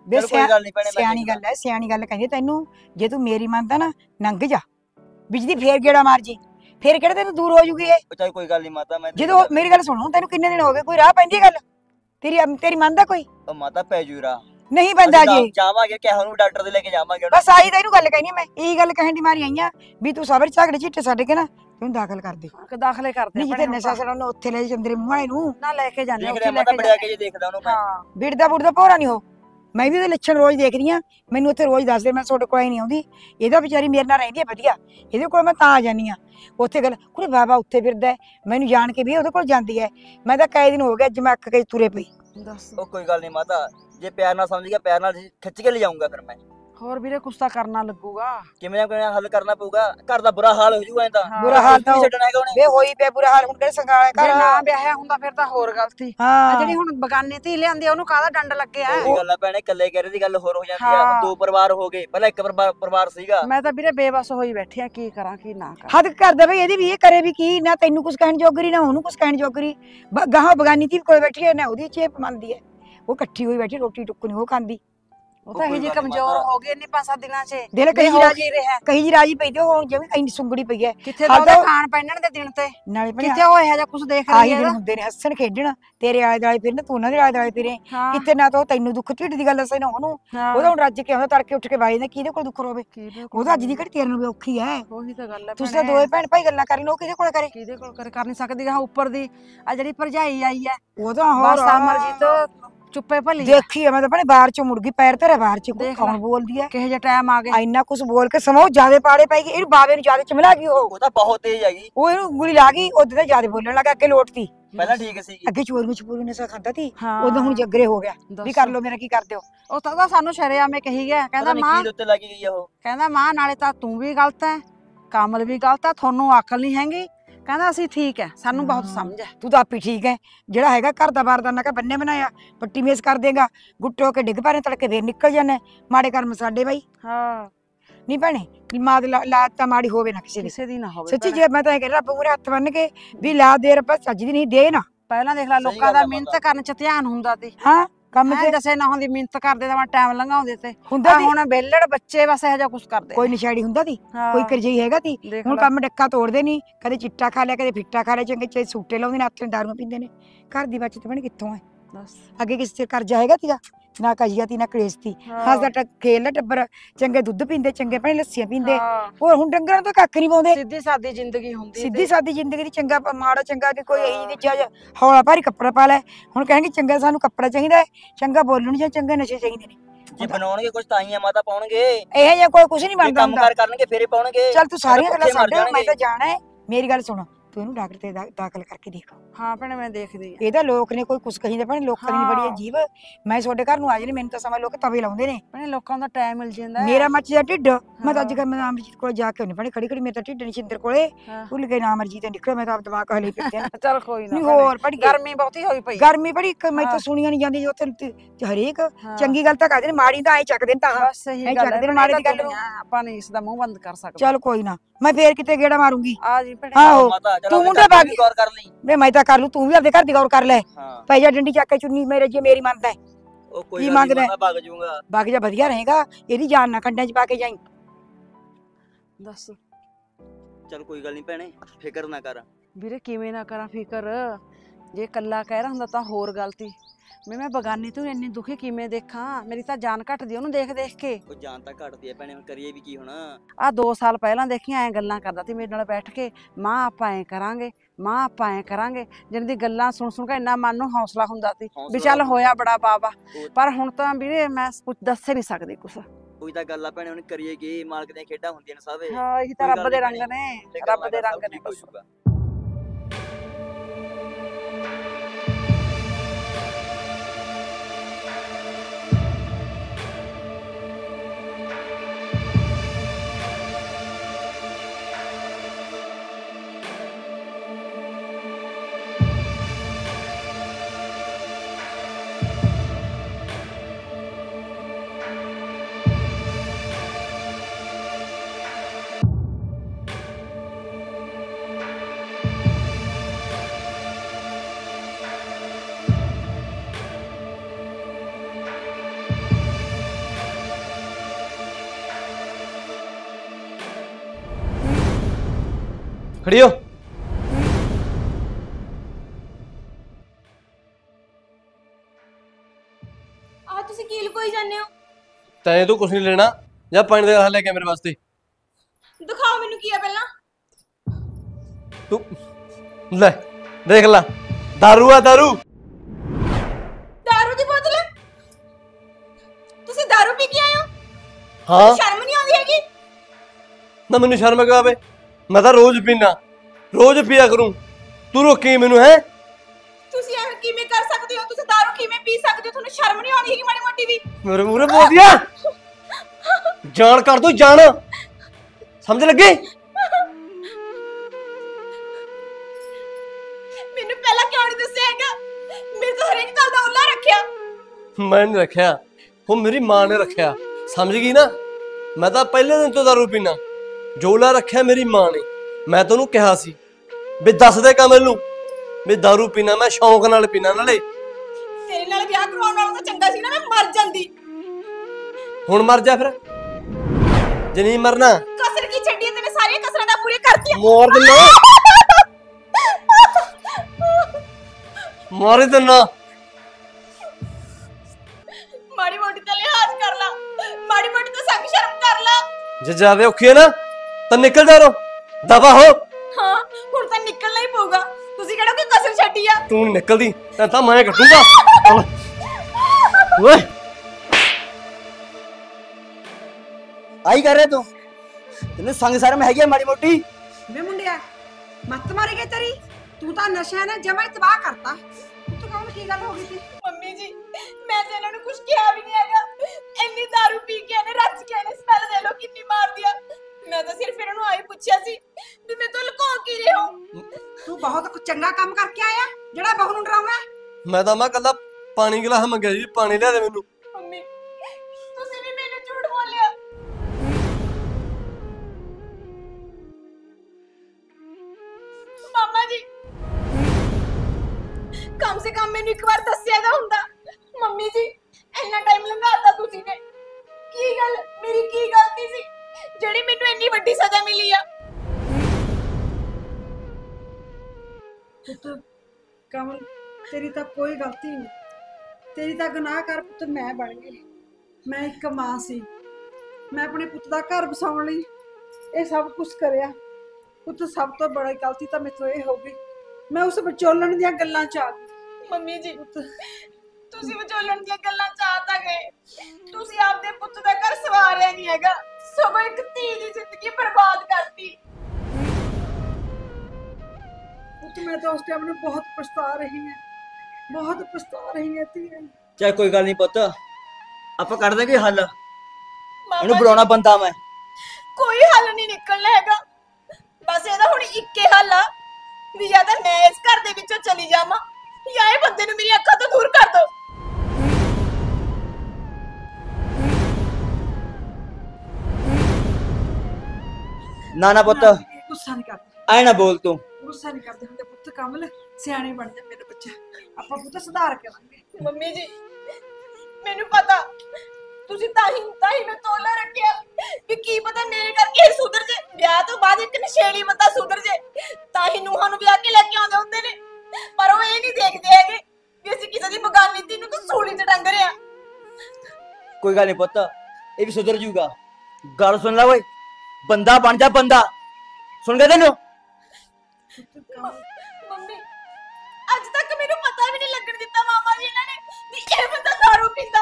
ਸਿਆਣੀ ਗੱਲ ਹੈ, ਸਿਆਣੀ ਗੱਲ ਕਹਿੰਦੀ ਤੈਨੂੰ, ਜੇ ਤੂੰ ਮੇਰੀ ਮੰਨਦਾ ਨਾ ਲੰਘ ਜਾ ਬਿਜਲੀ, ਫੇਰ ਗੇੜਾ ਮਾਰ ਜੀ, ਫੇਰ ਕਿਹੜਾ ਤੈਨੂੰ ਦੂਰ ਹੋ ਜੂਗੀ ਇਹ। ਚਾਹੇ ਕੋਈ ਗੱਲ ਨਹੀਂ ਮਾਤਾ, ਮੈਂ ਜਦੋਂ ਮੇਰੀ ਗੱਲ ਸੁਣੋ, ਤੈਨੂੰ ਕਿੰਨੇ ਦਿਨ ਹੋ ਗਏ ਕੋਈ ਰਾਹ ਪੈਂਦੀ ਗੱਲ ਤੇਰੀ ਤੇਰੀ ਮੰਨਦਾ ਕੋਈ? ਉਹ ਮਾਤਾ ਪੈ ਜੂ ਰਾਹ ਨਹੀਂ ਬੰਦਾ ਜੀ, ਜਾਵਾਂਗੇ ਕਿ ਉਹਨੂੰ ਡਾਕਟਰ ਦੇ ਲੈ ਕੇ ਜਾਵਾਂਗੇ। ਬਸ ਆਈ ਤਾਂ ਇਹਨੂੰ ਗੱਲ ਕਹਿਣੀ ਮੈਂ, ਇਹੀ ਗੱਲ ਕਹਿਣ ਦੀ ਮਾਰੀ ਆਈਆਂ ਵੀ ਤੂੰ ਸਬਰ ਝਗੜੇ ਝਿੱਟੇ ਛੱਡ ਕੇ ਨਾ ਤੂੰ ਦਾਖਲ ਕਰ ਦੇ। ਦਾਖਲੇ ਕਰ ਦੇ ਨਹੀਂ ਜਿੱਥੇ ਨਸ਼ਾ ਛੜਾਉਣ ਨੂੰ ਉੱਥੇ ਲੈ ਚੰਦਰੇ ਮੂੰਹ ਵਾਲੇ ਨੂੰ ਨਾ ਲੈ ਕੇ ਜਾਂਦੇ, ਉੱਥੇ ਲੈ ਕੇ ਬੜਿਆ ਕੇ ਜੇ ਦੇਖਦਾ ਉਹਨੂੰ ਮੈਂ। ਹਾਂ ਬਿੜਦਾ ਬੁੜਦਾ ਭੋਰਾ ਨਹੀਂ ਹੋ, ਮੈਂ ਵੀ ਉਹਦੇ ਲੱਛਣ ਰੋਜ਼ ਦੇਖਦੀ ਆ, ਮੈਨੂੰ ਉੱਥੇ ਰੋਜ਼ ਦੱਸਦੇ, ਮੈਂ ਤੁਹਾਡੇ ਕੋਲ ਹੀ ਨਹੀਂ ਆਉਂਦੀ। ਇਹਦਾ ਵਿਚਾਰੀ ਮੇਰੇ ਨਾਲ ਰਹਿੰਦੀ ਹੈ ਵਧੀਆ, ਇਹਦੇ ਕੋਲ ਮੈਂ ਤਾਂ ਆ ਜਾਂਦੀ ਆ। ਉੱਥੇ ਗੱਲ ਕੁੜੇ ਬਾਬਾ ਉੱਥੇ ਫਿਰਦਾ, ਮੈਨੂੰ ਜਾਣ ਕੇ ਵੀ ਉਹਦੇ ਕੋਲ ਜਾਂਦੀ ਹੈ। ਮੈਂ ਤਾਂ ਕਈ ਦਿਨ ਹੋ ਗਏ ਅੱਜ ਮੈਂ ਅੱਕ ਕੇ ਤੁਰੇ ਪਈ। ਦੱਸ ਉਹ ਕੋਈ ਗੱਲ ਨਹੀਂ ਮਾਤਾ, ਜੇ ਪਿਆਰ ਨਾਲ ਸਮਝ ਗਿਆ ਪਿਆਰ ਨਾਲ ਖਿੱਚ ਕੇ ਲੈ ਜਾਊਂਗਾ ਫਿਰ ਮੈਂ। ਹੋਰ ਵੀਰੇ ਕੁਛ ਤਾਂ ਕਰਨਾ ਲੱਗੂਗਾ, ਕਿਵੇਂ ਨਾ ਕਿਵੇਂ ਹੱਲ ਕਰਨਾ ਪਊਗਾ। ਘਰ ਦਾ ਬੁਰਾ ਹਾਲ ਹੋ ਜੂਗਾ। ਤਾਂ ਬੁਰਾ ਹਾਲ ਤਾਂ ਛੱਡਣਾ ਹੈਗਾ ਉਹਨੇ, ਵੇ ਹੋਈ ਪਿਆ ਬੁਰਾ ਹਾਲ। ਹੁਣ ਕਿਹੜੇ ਸੰਗਾਲੇ ਜੇ ਘਰ ਨਾ ਵਿਆਹਿਆ ਹੁੰਦਾ ਫਿਰ ਤਾਂ ਹੋਰ ਗੱਲ ਸੀ। ਹਾਂ ਜਿਹੜੀ ਹੁਣ ਬਗਾਨੇ ਧੀ ਲਿਆਂਦੀ ਉਹਨੂੰ ਕਾਹਦਾ ਡੰਡ ਲੱਗਿਆ? ਉਹ ਗੱਲ ਆ ਭੈਣੇ, ਇਕੱਲੇ ਕਹਿਰੇ ਦੀ ਗੱਲ ਹੋਰ ਹੋ ਜਾਂਦੀ ਆ। ਦੋ ਪਰਿਵਾਰ ਹੋ ਗਏ, ਪਹਿਲਾਂ ਇੱਕ ਪਰਿਵਾਰ ਸੀਗਾ। ਮੈਂ ਤਾਂ ਵੀਰੇ ਬੇਬਸ ਹੋਈ ਬੈਠੀ ਆ, ਕੀ ਕਰਾਂ ਕੀ ਨਾ ਕਰਾਂ। ਹੱਦ ਕਰਦਾ ਬਈ ਇਹਦੀ ਵੀ, ਇਹ ਕਰੇ ਵੀ ਕੀ, ਨਾ ਤੈਨੂੰ ਕੁਛ ਕਹਿਣ ਜੋਗਰੀ ਨਾ ਉਹਨੂੰ ਕੁਛ ਕਹਿਣ ਜੋਗਰੀ। ਗਾਹਾਂ ਬਗਾਨੀ ਧੀ ਕੋਲ ਬੈਠੀ ਹੈ ਨਾ ਉਹਦੀ ਚੇਪ ਮੰਨਦੀ ਹੈ, ਉਹ ਇਕੱਠੀ ਹੋਈ ਬੈਠੀ ਰੋਟੀ ਟੁੱਕ ਨਹੀਂ ਉਹ ਖਾਂਦੀ। ਉਹ ਤਾਂ ਇਹ ਜੀ ਕਮਜ਼ੋਰ ਹੋ ਗਈ ਇੰਨੇ ਪੰਜ ਸੱਤ ਦਿਨਾਂ ਚ, ਦਿਲ ਕਹੀ ਜੀ ਰਾਜੀ ਰਿਹਾ, ਕਹੀ ਜੀ ਰਾਜੀ ਪਈ ਤੇ ਹੁਣ ਜਿਵੇਂ ਇੰਨੀ ਸੁੰਗੜੀ ਪਈ ਹੈ। ਕਿੱਥੇ ਤਾਂ ਉਹਦੇ ਖਾਣ ਪੈਣਣ ਦੇ ਦਿਨ ਤੇ ਨਾਲੇ ਕਿੱਥੇ ਉਹ ਇਹੋ ਜਿਹਾ ਕੁਝ ਦੇਖ ਰਹੀ ਹੈ। ਆਹੀ ਹੁੰਦੇ ਨੇ ਹੱਸਣ ਖੇਡਣ, ਤੇਰੇ ਆਲੇ ਦੁਆਲੇ ਫਿਰਨ, ਤੂੰ ਉਹਨਾਂ ਦੇ ਆਲੇ ਦੁਆਲੇ ਫਿਰੇ। ਕਿੱਥੇ ਨਾ ਤਾਂ ਉਹ ਤੈਨੂੰ ਦੁੱਖ ਢਿੱਡ ਦੀ ਗੱਲ ਦੱਸੇ ਨਾ ਉਹਨੂੰ। ਉਹਦਾ ਹੁਣ ਰੱਜ ਕੇ ਆਉਂਦਾ ਤੜਕੇ ਉੱਠ ਕੇ ਬਾਈ ਨੇ ਕਿਹਦੇ ਕੋਲ ਦੁੱਖ ਰੋਵੇ? ਉਹਦਾ ਅੱਜ ਦੀ ਘੜੀ ਤੇਰੇ ਨੂੰ ਵੀ ਔਖੀ ਹੈ। ਉਹੀ ਤਾਂ ਗੱਲ ਹੈ, ਤੁਸੀਂ ਤਾਂ ਦੋਵੇਂ ਭੈਣ ਭਾਈ ਗੱਲਾਂ ਕਰੀ, ਉਹ ਕਿਹਦੇ ਕੋਲ ਕਰੇ? ਕਿਹਦੇ ਕੋਲ ਕਰੇ? ਕਰ ਨਹੀਂ ਸਕਦੀ। ਹਾਂ ਉੱਪਰ ਦੀ ਆ ਜਿਹੜੀ ਭਰਜਾਈ ਆਈ ਹੈ ਉਹ ਤਾਂ ਹੋਰ ਅਮਰਜੀਤ ਚੁੱਪੇ ਭਲੀ ਦੇਖੀ ਮੈਂ ਤਾਂ ਆਪਣੇ ਬਾਹਰ ਚ ਮੁੜ ਗਈ, ਪੈਰ ਤੇਰੇ ਬਾਹਰ ਚ ਦੇਖ ਕੌਣ ਲੈ। ਬੋਲਦੀ ਹੈ ਕਿਹੋ ਜਿਹਾ ਟਾਈਮ ਆ ਗਿਆ। ਇੰਨਾ ਕੁਝ ਬੋਲ ਕੇ ਸਮਾਂ ਜਿਆਦੇ ਪਾੜੇ ਪੈ ਗਈ, ਇਹਨੂੰ ਬਾਵੇ ਨੂੰ ਜਿਆਦੇ ਚਮਲਾ ਗਈ ਉਹ ਉਹ ਤਾਂ ਬਹੁਤ ਤੇਜ਼ ਹੈਗੀ। ਉਹ ਇਹਨੂੰ ਉਂਗਲੀ ਲਾ ਗਈ, ਉਹਦੇ ਤੇ ਜਿਆਦੇ ਬੋਲਣ ਲੱਗਾ, ਅੱਗੇ ਲੋਟਤੀ। ਪਹਿਲਾਂ ਠੀਕ ਸੀਗੀ, ਅੱਗੇ ਚੋਰ ਵਿੱਚ ਪੂਰੀ ਨਸ਼ਾ ਖਾਂਦਾ ਸੀ, ਹਾਂ। ਉਦੋਂ ਹੁਣ ਜੱਗਰੇ ਹੋ ਗਿਆ ਵੀ ਦੱਸ। ਕਰ ਲੋ ਮੇਰਾ ਕੀ ਕਰ ਦਿਓ। ਉਹ ਤਾਂ ਉਹਦਾ ਸਾਨੂੰ ਸ਼ਰੇਆਮੇ ਕਹੀ ਗਿਆ, ਕਹਿੰਦਾ ਪਤਾ ਨੀ ਮਾਂ ਕੀ ਦੇ ਉੱਤੇ ਲੱਗੀ ਗਈ ਆ ਉਹ। ਕਹਿੰਦਾ ਮਾਂ ਨਾਲੇ ਤਾਂ ਤੂੰ ਵੀ ਗਲਤ ਹੈ, ਕਮਲ ਵੀ ਗਲਤ ਹੈ, ਤੁਹਾਨੂੰ ਅਕਲ ਨਹੀਂ ਹੈਗੀ। ਕਹਿੰਦਾ ਅਸੀਂ ਠੀਕ ਹੈ, ਸਾਨੂੰ ਬਹੁਤ ਸਮਝ ਹੈ। ਤੂੰ ਤਾਂ ਆਪੀ ਠੀਕ ਹੈ, ਜਿਹੜਾ ਹੈਗਾ ਘਰ ਦਾ ਬਾਰ ਦਾ ਨਾ ਕਾ ਬੰਨੇ ਬਣਾਇਆ ਪੱਟੀ ਮੇਸ ਕਰ ਦੇਗਾ, ਗੁੱਟੋ ਕੇ ਡਿੱਗ ਪਾਰੇ ਤੜਕੇ ਫੇਰ ਨਿਕਲ ਜਾਣਾ। ਮਾੜੇ ਕਰਮ ਸਾਡੇ ਬਾਈ ਹਾਂ ਨਹੀਂ ਭੈਣੇ, ਮਾਂ ਦੀ ਲਾਤ ਤਾਂ ਮਾੜੀ ਹੋਵੇ ਨਾ ਕਿਸੇ ਦੀ, ਕਿਸੇ ਦੀ ਨਾ ਹੋਵੇ ਸੱਚੀ। ਭੈਣੇ। ਜੇ ਮੈਂ ਤਾਂ ਇਹ ਕਹਿ ਰੱਬ ਮੂਹਰੇ ਹੱਥ ਬੰਨ ਕੇ ਵੀ ਲਾ ਦੇ ਰੱਬਾ, ਚੱਜ ਦੀ ਨਹੀਂ ਦੇ ਨਾ। ਪਹਿਲਾਂ ਦੇਖ ਲੈ ਸਹੀ ਲੋਕਾਂ ਗੱਲ ਦਾ ਆ ਮਿਹਨਤ ਮਾਤਾ। ਕਰਨ ਚ ਧਿਆਨ ਹੁੰਦਾ ਸੀ। ਹਾਂ ਕੰਮ ਹੈਂ, ਤੇ ਜਸੇ ਨਾ ਹੁੰਦੀ ਮਿਹਨਤ ਕਰਦੇ ਤਾਂ ਟਾਈਮ ਲੰਘਾਉਂਦੇ ਤੇ ਹੁੰਦਾ ਆਹ ਸੀ, ਹੁਣ ਵਿਹਲੜ ਬੱਚੇ ਬਸ ਇਹੋ ਜਿਹਾ ਕੁਝ ਕਰਦੇ ਕੋਈ ਨਸ਼ੇੜੀ ਹੁੰਦਾ ਸੀ, ਹਾਂ। ਕੋਈ ਕਰਜਈ ਹੈਗਾ ਸੀ। ਦੇਖ ਹੁਣ ਲੈ। ਕੰਮ ਡੱਕਾ ਤੋੜਦੇ ਨਹੀਂ, ਕਦੇ ਚਿੱਟਾ ਖਾ ਲਿਆ, ਕਦੇ ਫਿੱਟਾ ਖਾ ਲਿਆ, ਚੰਗੇ ਚੇ ਸੂਟੇ ਲਾਉਂਦੇ ਨੇ, ਹੱਥ ਦਾਰੂ ਪੀਂਦੇ ਨੇ। ਘਰ ਦੀ ਬੱਚਤ ਬਣ ਕਿੱਥੋਂ ਹੈ? ਬਸ ਅੱਗੇ ਕਿਸੇ ਤੇ ਕਰਜ਼ਾ ਹੈਗਾ ਸੀਗਾ ਨਾ, ਕਜੀਆ ਤੀ ਨਾ ਕਲੇਸ਼ ਤੀ। ਹੱਸਦਾ ਟੱਕ ਖੇਲ ਟੱਬਰ, ਚੰਗੇ ਦੁੱਧ ਪੀਂਦੇ, ਚੰਗੇ ਭੈਣੇ ਲੱਸੀਆਂ ਪੀਂਦੇ। ਹਾਂ। ਹੋਰ ਹੁਣ ਡੰਗਰਾਂ ਤੋਂ ਕੱਖ ਨਹੀਂ ਪਾਉਂਦੇ, ਸਿੱਧੀ ਸਾਦੀ ਜ਼ਿੰਦਗੀ ਹੁੰਦੀ ਸਿੱਧੀ ਸਾਦੀ ਜ਼ਿੰਦਗੀ ਦੀ। ਚੰਗਾ ਪ- ਮਾੜਾ ਚੰਗਾ ਕਿ ਕੋਈ ਇਹੀ ਜਿਹੀ ਚੀਜ਼ ਹੌਲਾ ਭਾਰੀ ਕੱਪੜਾ ਪਾ ਲੈ। ਹੁਣ ਕਹਿਣਗੇ ਚੰਗਾ ਸਾਨੂੰ ਕੱਪੜਾ ਚਾਹੀਦਾ ਹੈ, ਚੰਗਾ ਬੋਲਣ ਜਾਂ ਚੰਗੇ ਨਸ਼ੇ ਚਾਹੀਦੇ ਨੇ। ਜੇ ਬਣਾਉਣਗੇ ਕੁਝ ਤਾਂ ਹੀ ਆ ਮਾਤਾ ਪਾਉਣਗੇ। ਇਹ ਜਿਹਾ ਕੋਈ ਕੁਝ ਨਹੀਂ ਜੇ ਬਣਦਾ ਕੰਮ ਹੁੰਦਾ। ਕਾਰ ਕਰਨਗੇ ਫੇਰੇ ਪਾਉਣਗੇ। ਚੱਲ ਤੂੰ ਸਾਰੀਆਂ ਗੱਲਾਂ ਭੁੱਖੇ ਮਰ ਛੱਡ, ਮੈਂ ਜਾਣਗੇ। ਤਾਂ ਜਾਣਾ ਹੈ। ਮੇਰੀ ਗੱਲ ਸੁਣ, ਤੂੰ ਇਹਨੂੰ ਡਾਕਟਰ ਤੇ ਦਾ- ਦਾਖਲ ਕਰਕੇ ਦੇਖ। ਹਾਂ ਭੈਣੇ ਮੈਂ ਦੇਖਦੀ ਆ। ਇਹਦਾ ਲੋਕ ਨੇ ਕੋਈ ਕੁਛ ਕਹੀ ਦੇ ਭੈਣੇ, ਲੋਕਾਂ ਦੀ ਨੀ ਬੜੀ ਹਾਂ। ਅਜੀਬ। ਮੈਂ ਤੁਹਾਡੇ ਘਰ ਨੂੰ ਆ ਜਾਣੀ, ਮੈਨੂੰ ਤਾਂ ਸਮਾਂ ਲੋਕ ਤਵੇ ਲਾਉਂਦੇ ਨੇ। ਭੈਣੇ ਲੋਕਾਂ ਦਾ ਟਾਈਮ ਮਿਲ ਜਾਂਦਾ ਹੈ। ਮੇਰਾ ਮੱਚ ਜਾ ਢਿੱਡ, ਮੈਂ ਤਾਂ ਅੱਜ ਹਾਂ। ਕੱਲ ਮੈਂ ਅਮਰਜੀਤ ਕੋਲ ਜਾ ਕੇ ਆਉਣੀ ਭੈਣੇ, ਖੜੀ ਖੜੀ ਮੇਰੇ ਤਾਂ ਢਿੱਡ ਨਹੀਂ ਛਿੰਦਰ ਕੋਲੇ ਹਾਂ। ਭੁੱਲ ਗਏ ਨਾ, ਅਮਰਜੀਤ ਨਿਕਲਿਆ, ਮੈਂ ਤਾਂ ਆਪ ਦਿਮਾਗ ਹਲੇ ਪਿੱਤੇ ਨਾ। ਚੱਲ ਕੋਈ ਨਾ ਨਹੀਂ ਭੈਣੇ। ਹੋਰ ਪੜੀ ਗਰਮੀ ਬਹੁਤੀ ਹੋਈ ਪਈ। ਗਰਮੀ ਬੜੀ ਇੱਕ ਮੈਂ ਤਾਂ ਹਾਂ। ਸੁਣੀਆਂ ਨਹੀਂ ਜਾਂਦੀ ਉੱਥੇ ਤੇ ਹਰੇਕ ਹਾਂ। ਚੰਗੀ ਗੱਲ ਤਾਂ ਕਰਦੇ ਨੇ, ਮਾੜੀ ਤਾਂ ਐ ਚੱਕਦੇ ਨੇ ਤਾਂ। ਬਸ ਸਹੀ ਐਂ ਗੱਲ ਚੱਕਦੇ ਹੈ ਨੇ ਮਾੜੀ ਦੀ ਗੱਲ ਭੈਣੇ, ਨੂੰ। ਹਾਂ, ਆਪਾਂ ਨਹੀਂ ਇਸ ਦਾ ਮੂੰਹ ਬੰਦ ਕਰ ਸਕਦੇ। ਚੱਲ ਕੋਈ ਨਾ, ਮੈਂ ਫੇਰ ਕਿਤੇ ਗੇੜਾ ਮਾਰੂੰਗੀ। ਆ ਜੀ ਭੈਣੇ। ਆਹੋ ਮਾਤਾ ਚਲ ਤੂੰ ਆਪਣੇ ਮੁੰਡੇ ਘਰ ਦੀ ਬਾਗੀ। ਵੀ ਗੌਰ ਕਰ ਲਈ। ਵੇ ਮੈਂ ਤਾਂ ਕਰ ਲੂ, ਤੂੰ ਵੀ ਆਪਦੇ ਘਰ ਦੀ ਗੌਰ ਕਰ ਲੈ। ਹਾਂ ਪੈ ਜਾ ਡੰਡੀ ਚੱਕ ਕੇ ਚੁੰਨੀ ਮੇਰੇ ਜੇ ਮੇਰੀ ਮੰਨਦਾ ਹੈ। ਉਹ ਕੋਈ ਕੀ ਗੱਲ ਮੰਗਦਾ ਨਹੀਂ, ਹੈ? ਮੈਂ ਭੱਗ ਜਾਊਂਗਾ। ਬਾਕੀ ਜਾ ਵਧੀਆ ਰਹੇਗਾ, ਇਹਦੀ ਜਾਨ ਨਾ ਕੰਡਾਂ 'ਚ ਪਾ ਕੇ ਜਾਈਂ। ਦੱਸ ਚਲ ਕੋਈ ਗੱਲ ਨਹੀਂ ਭੈਣੇ, ਫਿਕਰ ਨਾ ਕਰ। ਵੀਰੇ ਕਿਵੇਂ ਨਾ ਕਰਾਂ ਫਿਕਰ, ਜੇ ਕੱਲਾ ਕਹਿ ਰਹਾ ਹੁੰਦਾ ਤਾਂ ਹੋਰ ਗਲਤੀ। ਮੈਂ ਮੈਂ ਬਗਾਨੀ ਤੋਂ ਇੰਨੀ ਦੁਖੀ ਕਿਵੇਂ ਦੇਖਾਂ, ਮੇਰੀ ਤਾਂ ਜਾਨ ਘਟਦੀ ਉਹਨੂੰ ਦੇਖ ਦੇਖ ਕੇ। ਉਹ ਜਾਨ ਤਾਂ ਘਟਦੀ ਹੈ ਭੈਣੇ, ਹੁਣ ਕਰੀਏ ਵੀ ਕੀ ਹੁਣ। ਆ ਦੋ ਸਾਲ ਪਹਿਲਾਂ ਦੇਖੀਆਂ ਐ ਗੱਲਾਂ ਕਰਦਾ ਸੀ ਮੇਰੇ ਨਾਲ ਬੈਠ ਕੇ, ਮਾਂ ਆਪਾਂ ਐ ਕਰਾਂਗੇ, ਮਾਂ ਆਪਾਂ ਐ ਕਰਾਂਗੇ। ਜਿਹਨਾਂ ਦੀ ਗੱਲਾਂ ਸੁਣ ਸੁਣ ਕੇ ਇੰਨਾ ਮਨ ਨੂੰ ਹੌਸਲਾ ਹੁੰਦਾ ਸੀ ਵੀ ਹੌਸਲਾ ਚੱਲ ਹੁੰਦਾ। ਹੋਇਆ ਬੜਾ ਬਾਬਾ। ਉਹ- ਪਰ ਹੁਣ ਤਾਂ ਵੀਰੇ ਮੈਂ ਕੁਝ ਦੱਸ ਹੀ ਨਹੀਂ ਸਕਦੀ ਕੁਛ। ਕੋਈ ਤਾਂ ਗੱਲ ਆ ਭੈਣੇ, ਹੁਣ ਕਰੀਏ ਕੀ, ਮਾਲਕ ਦੀਆਂ ਖੇਡਾਂ ਹੁੰਦੀਆਂ ਨੇ ਸਭ ਇਹ। ਹਾਂ ਇਹੀ ਤਾਂ ਕੋਈ ਰੱਬ ਗੱਲ ਦੇ ਨੀ ਰੰਗ ਭੈਣੇ, ਨੇ, ਫਿਕਰ ਰੱਬ ਨਾ ਦੇ ਕਰ, ਰੰਗ ਸਭ ਨੇ ਠੀਕ ਹੋ ਬਸ। ਜਾਊਗਾ। खड़ी हो। ਆ ਤੁਸੀਂ ਕੀ ਲੁਕੋਈ ਜਾਂਦੇ ਹੋ? तैं तो कुछ नहीं लेना, जा पानी का लेके आ मेरे वास्ते। ਦਿਖਾਓ ਮੈਨੂੰ ਕੀ ਆ ਪਹਿਲਾਂ। तू ले देख ला, दारू है दारू। दारू ਦੀ ਬੋਤਲ? ਤੁਸੀਂ दारू ਪੀ ਕੇ ਆਏ ਹੋ? हाँ ਸ਼ਰਮ ਨਹੀਂ ਆਉਂਦੀ ਹੈਗੀ? ना मैनू शर्म क्यों आवे, मैं तो रोज पीना, रोज पिया करूं, तू रोकी मैनू है। ਤੁਸੀਂ ਇਹ ਕਿਵੇਂ ਕਰ ਸਕਦੇ ਹੋ? ਤੁਸੀਂ दारू ਕਿਵੇਂ ਪੀ ਸਕਦੇ ਹੋ? ਤੁਹਾਨੂੰ ਸ਼ਰਮ ਨਹੀਂ ਆਉਂਦੀ ਹੈਗੀ ਮਾੜੀ ਮੋਟੀ ਵੀ? मेरे मुंह बोल दिया, जान कर दो जान, समझ लगी। ਮੈਨੂੰ ਪਹਿਲਾਂ ਕਿਉਂ ਨਹੀਂ ਦੱਸਿਆ ਹੈਗਾ? ਮੇਰੇ ਤੋਂ ਹਰੇਕ ਗੱਲ ਦਾ ਉੱਲਾ ਰੱਖਿਆ। मैं नहीं रखा, वो मेरी मां ने रखा, समझ गई ना। मैं तो पहले दिन तो दारू पीना, जोला रखा मेरी मां ने। मैं तेनू कहा सी भी दस दे कमल नू भी दारू पीना, मैं शौक नाल पीना नाले। ਤੇਰੇ ਨਾਲ ਵਿਆਹ ਕਰਵਾਉਣ ਨਾਲੋਂ ਤਾਂ ਚੰਗਾ ਸੀ ਨਾ ਮੈਂ ਮਰ ਜਾਂਦੀ। हुण मर जा फिर, जे नहीं मरना ਕਸਰ ਕੀ ਛੱਡੀ ਤੈਨੇ? ਸਾਰੀਆਂ ਕਸਰਾਂ ਦਾ ਪੂਰੀਆਂ ਕਰਤੀਆਂ। मोर देना, मार देना। ਮਾੜੀ ਮੋਟੀ ਤਾਂ ਲਿਹਾਜ਼ ਕਰ ਲਾ, ਮਾੜੀ ਮੋਟੀ ਤਾਂ ਸੰਗ ਸ਼ਰਮ ਕਰ ਲਾ। जे ज्यादा औखी है ना तो निकल जा रो, दफा हो। ਹਾਂ ਹੁਣ ਤਾਂ ਨਿਕਲਣਾ ਹੀ ਪਊਗਾ। ਤੁਸੀਂ ਕਿਹੜਾ ਕੋਈ ਕਸਰ ਛੱਡੀ ਆ? तू नहीं निकलदी, तो मैं कटूंगा। ਓਏ ਆਈ ਕਰ ਰਿਹਾ ਤੂੰ ਤੈਨੂੰ ਸੰਗ ਸਾਰ ਮੈਂ ਹੈਗੀ ਆ ਮਾੜੀ ਮੋਟੀ ਵੇ ਮੁੰਡਿਆ ਮੱਤ ਮਾਰੀ ਗਈ ਤੇਰੀ ਤੂੰ ਤਾਂ ਨਸ਼ਿਆਂ ਨੇ ਜਮਾਂ ਹੀ ਤਬਾਹ ਕਰਤਾ ਤੂੰ ਕੌਣ ਕੀ ਗੱਲ ਹੋ ਗਈ ਸੀ ਮੰਮੀ ਜੀ ਮੈਂ ਤੇ ਇਹਨਾਂ ਨੂੰ ਕੁਝ ਕਿਹਾ ਵੀ ਨਹੀਂ ਹੈਗਾ ਇੰਨੀ दारू ਪੀ ਕੇ ਇਹਨੇ ਰੱਜ ਕੇ ਇਹਨੇ ਸਮੈਲ ਦੇ ਲੋ ਕਿੰਨੀ ਮਾਰਦੀ ਆ ਮੈਂ ਤਾਂ ਸਿਰਫ ਇਹਨਾਂ ਨੂੰ ਆਈ ਪੁੱਛਿਆ ਸੀ ਵੀ ਮੈਂ ਤੋਂ ਲੁਕੋ ਕੀ ਰਹੇ ਹੋ ਤੂੰ ਬਹੁਤ ਕੁ ਚੰਗਾ ਕੰਮ ਕਰਕੇ ਆਇਆ ਜਿਹੜਾ ਬਹੂ ਨੂੰ ਡਰਾਉਣਾ ਮੈਂ ਤਾਂ ਮੈਂ ਕੱਲਾ ਪਾਣੀ ਗਲਾਸ ਮੰਗਿਆ ਜੀ ਪਾਣੀ ਲਿਆ ਦੇ ਮੈਨੂੰ ਮੰਮੀ ਤੁਸੀਂ ਵੀ ਮੈਨੂੰ ਝੂਠ ਬੋਲਿਆ ਮਾਮਾ ਜੀ ਕਮ ਸੇ ਕਮ ਮੈਨੂੰ ਇੱਕ ਵਾਰ ਦੱਸਿਆਗਾ ਹੁੰਦਾ ਮੰਮੀ ਜੀ ਇੰਨਾ ਟਾਈਮ ਲੰਘਾਤਾ ਤੁਸੀਂ ਨੇ ਕੀ ਗੱਲ ਮੇਰੀ ਕੀ ਗਲਤੀ ਸੀ ਜਿਹੜੀ ਮੈਨੂੰ ਇੰਨੀ ਵੱਡੀ ਸਜ਼ਾ ਮਿਲੀ ਆ ਪੁੱਤ ਕਮਲ ਤੇਰੀ ਤਾਂ ਕੋਈ ਗਲਤੀ ਨਹੀਂ ਤੇਰੀ ਤਾਂ ਗੁਨਾਹਗਾਰ ਪੁੱਤ ਮੈਂ ਬਣ ਗਈ ਮੈਂ ਇੱਕ ਮਾਂ ਸੀ ਮੈਂ ਆਪਣੇ ਪੁੱਤ ਦਾ ਘਰ ਬਸਾਉਣ ਲਈ ਇਹ ਸਭ ਕੁਝ ਕਰਿਆ ਪੁੱਤ ਸਭ ਤੋਂ ਬੜੀ ਗਲਤੀ ਤਾਂ ਮੇਰੇ ਤੋਂ ਇਹ ਹੋ ਗਈ ਮੈਂ ਉਸ ਵਿਚੋਲਣ ਦੀਆਂ ਗੱਲਾਂ ਚ ਆ ਗਈ ਮੰਮੀ ਜੀ ਤੁਸੀਂ ਵਿਚੋਲਣ ਦੀਆਂ ਗੱਲਾਂ ਚਾਹਤਾ ਗਏ ਤੁਸੀਂ ਆਪਦੇ ਪੁੱਤ ਦਾ ਘਰ ਸਵਾਰਿਆ ਨਹੀਂ ਹੈਗਾ ਸਗੋਂ ਇੱਕ ਧੀ ਦੀ ਜ਼ਿੰਦਗੀ ਬਰਬਾਦ ਕਰਤੀ ਪੁੱਤ ਮੈਂ ਤਾਂ ਉਸ ਟਾਈਮ ਨੂੰ ਬਹੁਤ ਪਛਤਾ ਰਹੀ ਹਾਂ ਬਹੁਤ ਪਛਤਾ ਰਹੀ ਹਾਂ ਧੀਏ ਚਾਹੇ ਕੋਈ ਗੱਲ ਨਹੀਂ ਪੁੱਤ ਆਪਾਂ ਕੱਢ ਦਾਂਗੇ ਹੱਲ ਮਾਮਾ ਇਹਨੂੰ ਜੀ, ਬੁਲਾਉਣਾ ਬੰਦਾ ਮੈਂ ਕੋਈ ਹੱਲ ਨਹੀਂ ਨਿਕਲਣਾ ਹੈਗਾ ਬਸ ਇਹਦਾ ਹੁਣ ਇੱਕੇ ਹੱਲ ਆ ਵੀ ਜਾਂ ਤਾਂ ਮੈਂ ਇਸ ਘਰ ਦੇ ਵਿੱਚੋਂ ਚਲੀ ਜਾਵਾਂ ਜਾਂ ਇਹ ਬੰਦੇ ਨੂੰ ਮੇਰੀ ਅੱਖਾਂ ਤੋਂ ਦੂਰ ਕਰ ਦੋ ਨਾ ਨਾ ਪੁੱਤ ਗੁੱਸਾ ਨਹੀਂ ਕਰਦੇ ਐ ਨਾ ਬੋਲ ਤੂੰ ਗੁੱਸਾ ਨਹੀਂ ਕਰਦੇ ਹੁੰਦੇ ਪੁੱਤ ਕਮਲ ਸਿਆਣੇ ਬਣ ਜਾ ਮੇਰਾ ਬੱਚਾ ਆਪਾਂ ਪੁੱਤ ਸੁਧਾਰ ਕਰਾਂਗੇ ਮੰਮੀ ਜੀ ਮੈਨੂੰ ਪਤਾ ਤੁਸੀਂ ਤਾਂ ਹੀ ਤਾਂ ਹੀ ਮੈਂ ਤੋਲਾ ਰੱਖਿਆ ਵੀ ਕੀ ਪਤਾ ਮੇਰੇ ਕਰਕੇ ਇਹ ਸੁਧਰ ਜੇ ਵਿਆਹ ਤੋਂ ਬਾਅਦ ਇੱਕ ਨਸ਼ੇੜੀ ਬੰਦਾ ਸੁਧਰ ਜੇ ਤਾਂ ਹੀ ਨੂੰਹਾਂ ਨੂੰ ਵਿਆਹ ਕੇ ਲੈ ਕੇ ਆਉਂਦੇ ਹੁੰਦੇ ਨੇ ਪਰ ਉਹ ਇਹ ਨਹੀਂ ਦੇਖਦੇ ਹੈਗੇ ਵੀ ਅਸੀਂ ਕਿਸੇ ਦੀ ਬਗਾਨੀ ਧੀ ਨੂੰ ਤਾਂ ਸੂਲੀ 'ਚ ਟੰਗ ਰਹੇ ਆ ਕੋਈ ਗੱਲ ਨਹੀਂ ਪੁੱਤ ਇਹ ਵੀ ਸੁਧਰ ਜੂਗਾ ਗੱਲ ਸੁਣ ਲੈ ਓਏ ਬੰਦਾ ਬਣ ਜਾ ਬੰਦਾ ਸੁਣ ਗਿਆ ਤੈਨੂੰ ਮੰਮੀ ਅੱਜ ਤੱਕ ਮੈਨੂੰ ਪਤਾ ਵੀ ਨਹੀਂ ਲੱਗਣ ਦਿੱਤਾ ਮਾਮਾ ਜੀ ਇਹਨਾਂ ਨੇ ਵੀ ਇਹ ਬੰਦਾ ਦਾਰੂ ਪੀਂਦਾ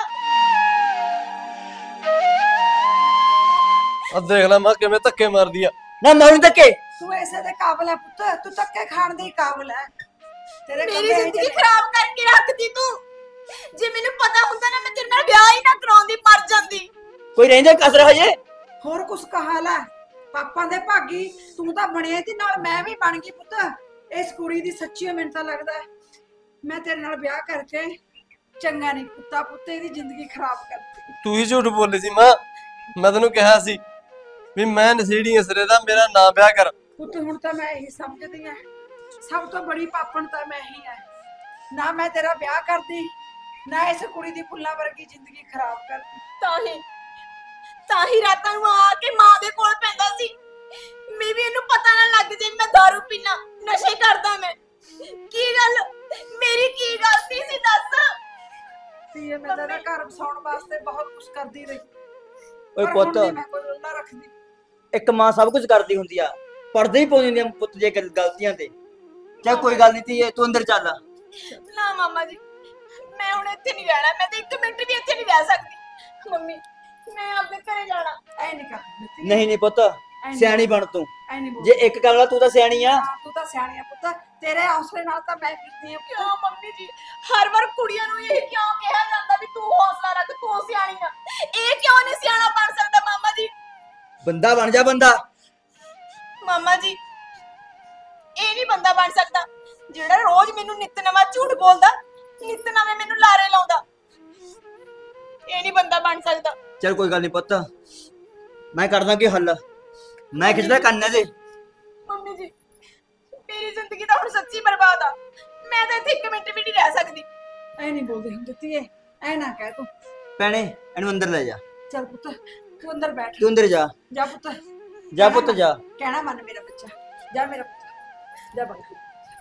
ਆ ਦੇਖ ਲੈ ਮਾਂ ਕਿਵੇਂ ਧੱਕੇ ਮਾਰਦੀ ਆ ਨਾ ਮਾਰੂ ਧੱਕੇ ਤੂੰ ਐਸੇ ਦੇ ਕਾਬਲ ਹੈ ਪੁੱਤ ਤੂੰ ਧੱਕੇ ਖਾਣ ਦੇ ਕਾਬਲ ਹੈ ਤੇਰੇ ਮੇਰੀ ਕੱਪੜੇ ਜ਼ਿੰਦਗੀ ਖਰਾਬ ਕਰਕੇ ਰੱਖਦੀ ਤੂੰ ਜੇ ਮੈਨੂੰ ਪਤਾ ਹੁੰਦਾ ਨਾ ਮੈਂ ਤੇਰੇ ਨਾਲ ਵਿਆਹ ਹੀ ਨਾ ਕਰਾਉਂਦੀ ਮਰ ਜਾਂਦੀ ਕੋਈ ਰਹਿੰਦਾ ਕਸਰ ਹਜੇ ਹੋਰ ਕੁਛ ਕਹਾ ਲੈ ਪਾਪਾਂ ਦੇ ਭਾਗੀ ਤੂੰ ਤਾਂ ਬਣਿਆ ਤੇ ਨਾਲ ਮੈਂ ਵੀ ਬਣ ਗਈ ਪੁੱਤ ਇਸ ਕੁੜੀ ਦੀ ਸੱਚੀ ਮੈਨੂੰ ਤਾਂ ਲੱਗਦਾ ਹੈ ਮੈਂ ਤੇਰੇ ਨਾਲ ਵਿਆਹ ਕਰਕੇ ਚੰਗਾ ਨਹੀਂ ਕੁੱਤਾ ਪੁੱਤੇ ਦੀ ਜ਼ਿੰਦਗੀ ਖਰਾਬ ਕਰਤੀ ਤੂੰ ਹੀ ਝੂਠ ਬੋਲੀ ਸੀ ਮਾਂ ਮੈਂ ਤੈਨੂੰ ਕਿਹਾ ਸੀ ਵੀ ਮੈਂ ਨਸ਼ੇੜੀ ਅਸਰੇ ਦਾ ਮੇਰਾ ਨਾਂ ਵਿਆਹ ਕਰ ਪੁੱਤ ਹੁਣ ਤਾਂ ਮੈਂ ਇਹੀ ਸਮਝਦੀ ਆ ਸਭ ਤੋਂ ਬੜੀ ਪਾਪਣ ਤਾਂ ਮੈਂ ਹੀ ਆ ਨਾ ਮੈਂ ਤੇਰਾ ਵਿਆਹ ਕਰਦੀ ਨਾ ਇਸ ਕੁੜੀ ਦੀ ਫੁੱਲਾਂ ਵਰਗੀ ਜ਼ਿੰਦਗੀ ਖਰਾਬ ਕਰਦੀ ਤਾਂ ਹੀ ਤਾਂ ਹੀ ਰਾਤਾਂ ਨੂੰ ਆ ਕੇ ਮਾਂ ਦੇ ਕੋਲ ਪੈਂਦਾ ਸੀ ਮੈਂ ਵੀ ਇਹਨੂੰ ਪਤਾ ਨਾ ਲੱਗ ਜੇ ਮੈਂ ਦਾਰੂ ਪੀਣਾ ਨਸ਼ੇ ਕਰਦਾ ਮੈਂ ਕੀ ਗੱਲ ਮੇਰੀ ਕੀ ਗਲਤੀ ਸੀ ਦੱਸ ਧੀਏ ਮੈਂ ਤੇਰਾ ਘਰ ਬਸਾਉਣ ਵਾਸਤੇ ਬਹੁਤ ਕੁਝ ਕਰਦੀ ਰਹੀ ਓਏ ਪਰ ਪੁੱਤ ਹੁਣ ਨੀ ਮੈਂ ਕੋਈ ਉੱਲਾ ਰੱਖਦੀ ਇੱਕ ਮਾਂ ਸਭ ਕੁਝ ਕਰਦੀ ਹੁੰਦੀ ਆ ਪਰਦੇ ਹੀ ਪਾਉਂਦੀ ਹੁੰਦੀ ਆ ਪੁੱਤ ਜੇ ਗੱਲ- ਗਲਤੀਆਂ ਤੇ ਚੱਲ ਕੋਈ ਗੱਲ ਨਹੀਂ ਧੀਏ ਤੂੰ ਅੰਦਰ ਚੱਲ ਨਾ ਮਾਮਾ ਜੀ ਮੈਂ ਹੁਣ ਇੱਥੇ ਨਹੀਂ ਰਹਿਣਾ ਮੈਂ ਤਾਂ ਇੱਕ ਮਿੰਟ ਵੀ ਇੱਥੇ ਨਹੀਂ ਰਹਿ ਸਕਦੀ ਮੰਮੀ ਮੈਂ ਆਪਣੇ ਘਰੇ ਜਾਣਾ ਐ ਨਹੀਂ ਕਰਦੀ ਨਹੀਂ ਨਹੀਂ ਪੁੱਤ ਸਿਆਣੀ ਬਣ ਤੂੰ ਐ ਨਹੀਂ ਬੋਲ ਜੇ ਇੱਕ ਗੱਲ ਨਾਲ ਤੂੰ ਤਾਂ ਸਿਆਣੀ ਆ ਹਾਂ, ਤੂੰ ਤਾਂ ਸਿਆਣੀ ਆ ਪੁੱਤ ਤੇਰੇ ਹੌਸਲੇ ਨਾਲ ਤਾਂ ਮੈਂ ਫਿਰਦੀ ਆ ਕਿਉਂ ਮੰਮੀ ਜੀ ਹਰ ਵਾਰ ਕੁੜੀਆਂ ਨੂੰ ਇਹ ਕਿਉਂ ਕਿਹਾ ਜਾਂਦਾ ਵੀ ਤੂੰ ਹੌਸਲਾ ਰੱਖ ਤੂੰ ਸਿਆਣੀ ਆ ਇਹ ਕਿਉਂ ਨਹੀਂ ਸਿਆਣਾ ਬਣ ਸਕਦਾ ਮਾਮਾ ਜੀ ਬੰਦਾ ਬਣ ਜਾ ਬੰਦਾ ਮਾਮਾ ਜੀ ਇਹ ਨਹੀਂ ਬੰਦਾ ਬਣ ਸਕਦਾ ਜਿਹੜਾ ਰੋਜ਼ ਮੈਨੂੰ ਨਿੱਤ ਨਵਾਂ ਝੂਠ ਬੋਲਦਾ ਨਿੱਤ ਨਵੇਂ ਮੈਨੂੰ ਲਾਰੇ ਲਾਉਂਦਾ ਇਹ ਨਹੀਂ ਬੰਦਾ ਬਣ ਸਕਦਾ ਚੱਲ ਕੋਈ ਗੱਲ ਨਹੀਂ ਪੁੱਤ ਮੈਂ ਕਰਦਾ ਕੀ ਹੱਲ ਮੈਂ ਖਿੱਚਦਾ ਕੰਨ ਦੇ ਮੰਮੀ ਜੀ ਮੇਰੀ ਜ਼ਿੰਦਗੀ ਤਾਂ ਹੁਣ ਸੱਚੀ ਬਰਬਾਦ ਆ ਮੈਂ ਤਾਂ ਇੱਥੇ ਇੱਕ ਮਿੰਟ ਵੀ ਨਹੀਂ ਰਹਿ ਸਕਦੀ ਐ ਨਹੀਂ ਬੋਲਦੀ ਹੁੰਦੀ ਧੀਏ ਐ ਨਾ ਕਹਿ ਤੂੰ ਭੈਣੇ ਇਹਨੂੰ ਅੰਦਰ ਲੈ ਜਾ ਚੱਲ ਪੁੱਤ ਤੂੰ ਅੰਦਰ ਬੈਠ ਤੂੰ ਅੰਦਰ ਜਾ ਜਾ ਪੁੱਤ ਜਾ ਪੁੱਤ ਜਾ ਕਹਿਣਾ ਮੰਨ ਮੇਰਾ ਬੱਚਾ ਜਾ ਮੇਰਾ ਪੁੱਤ ਜਾ ਬਾਈ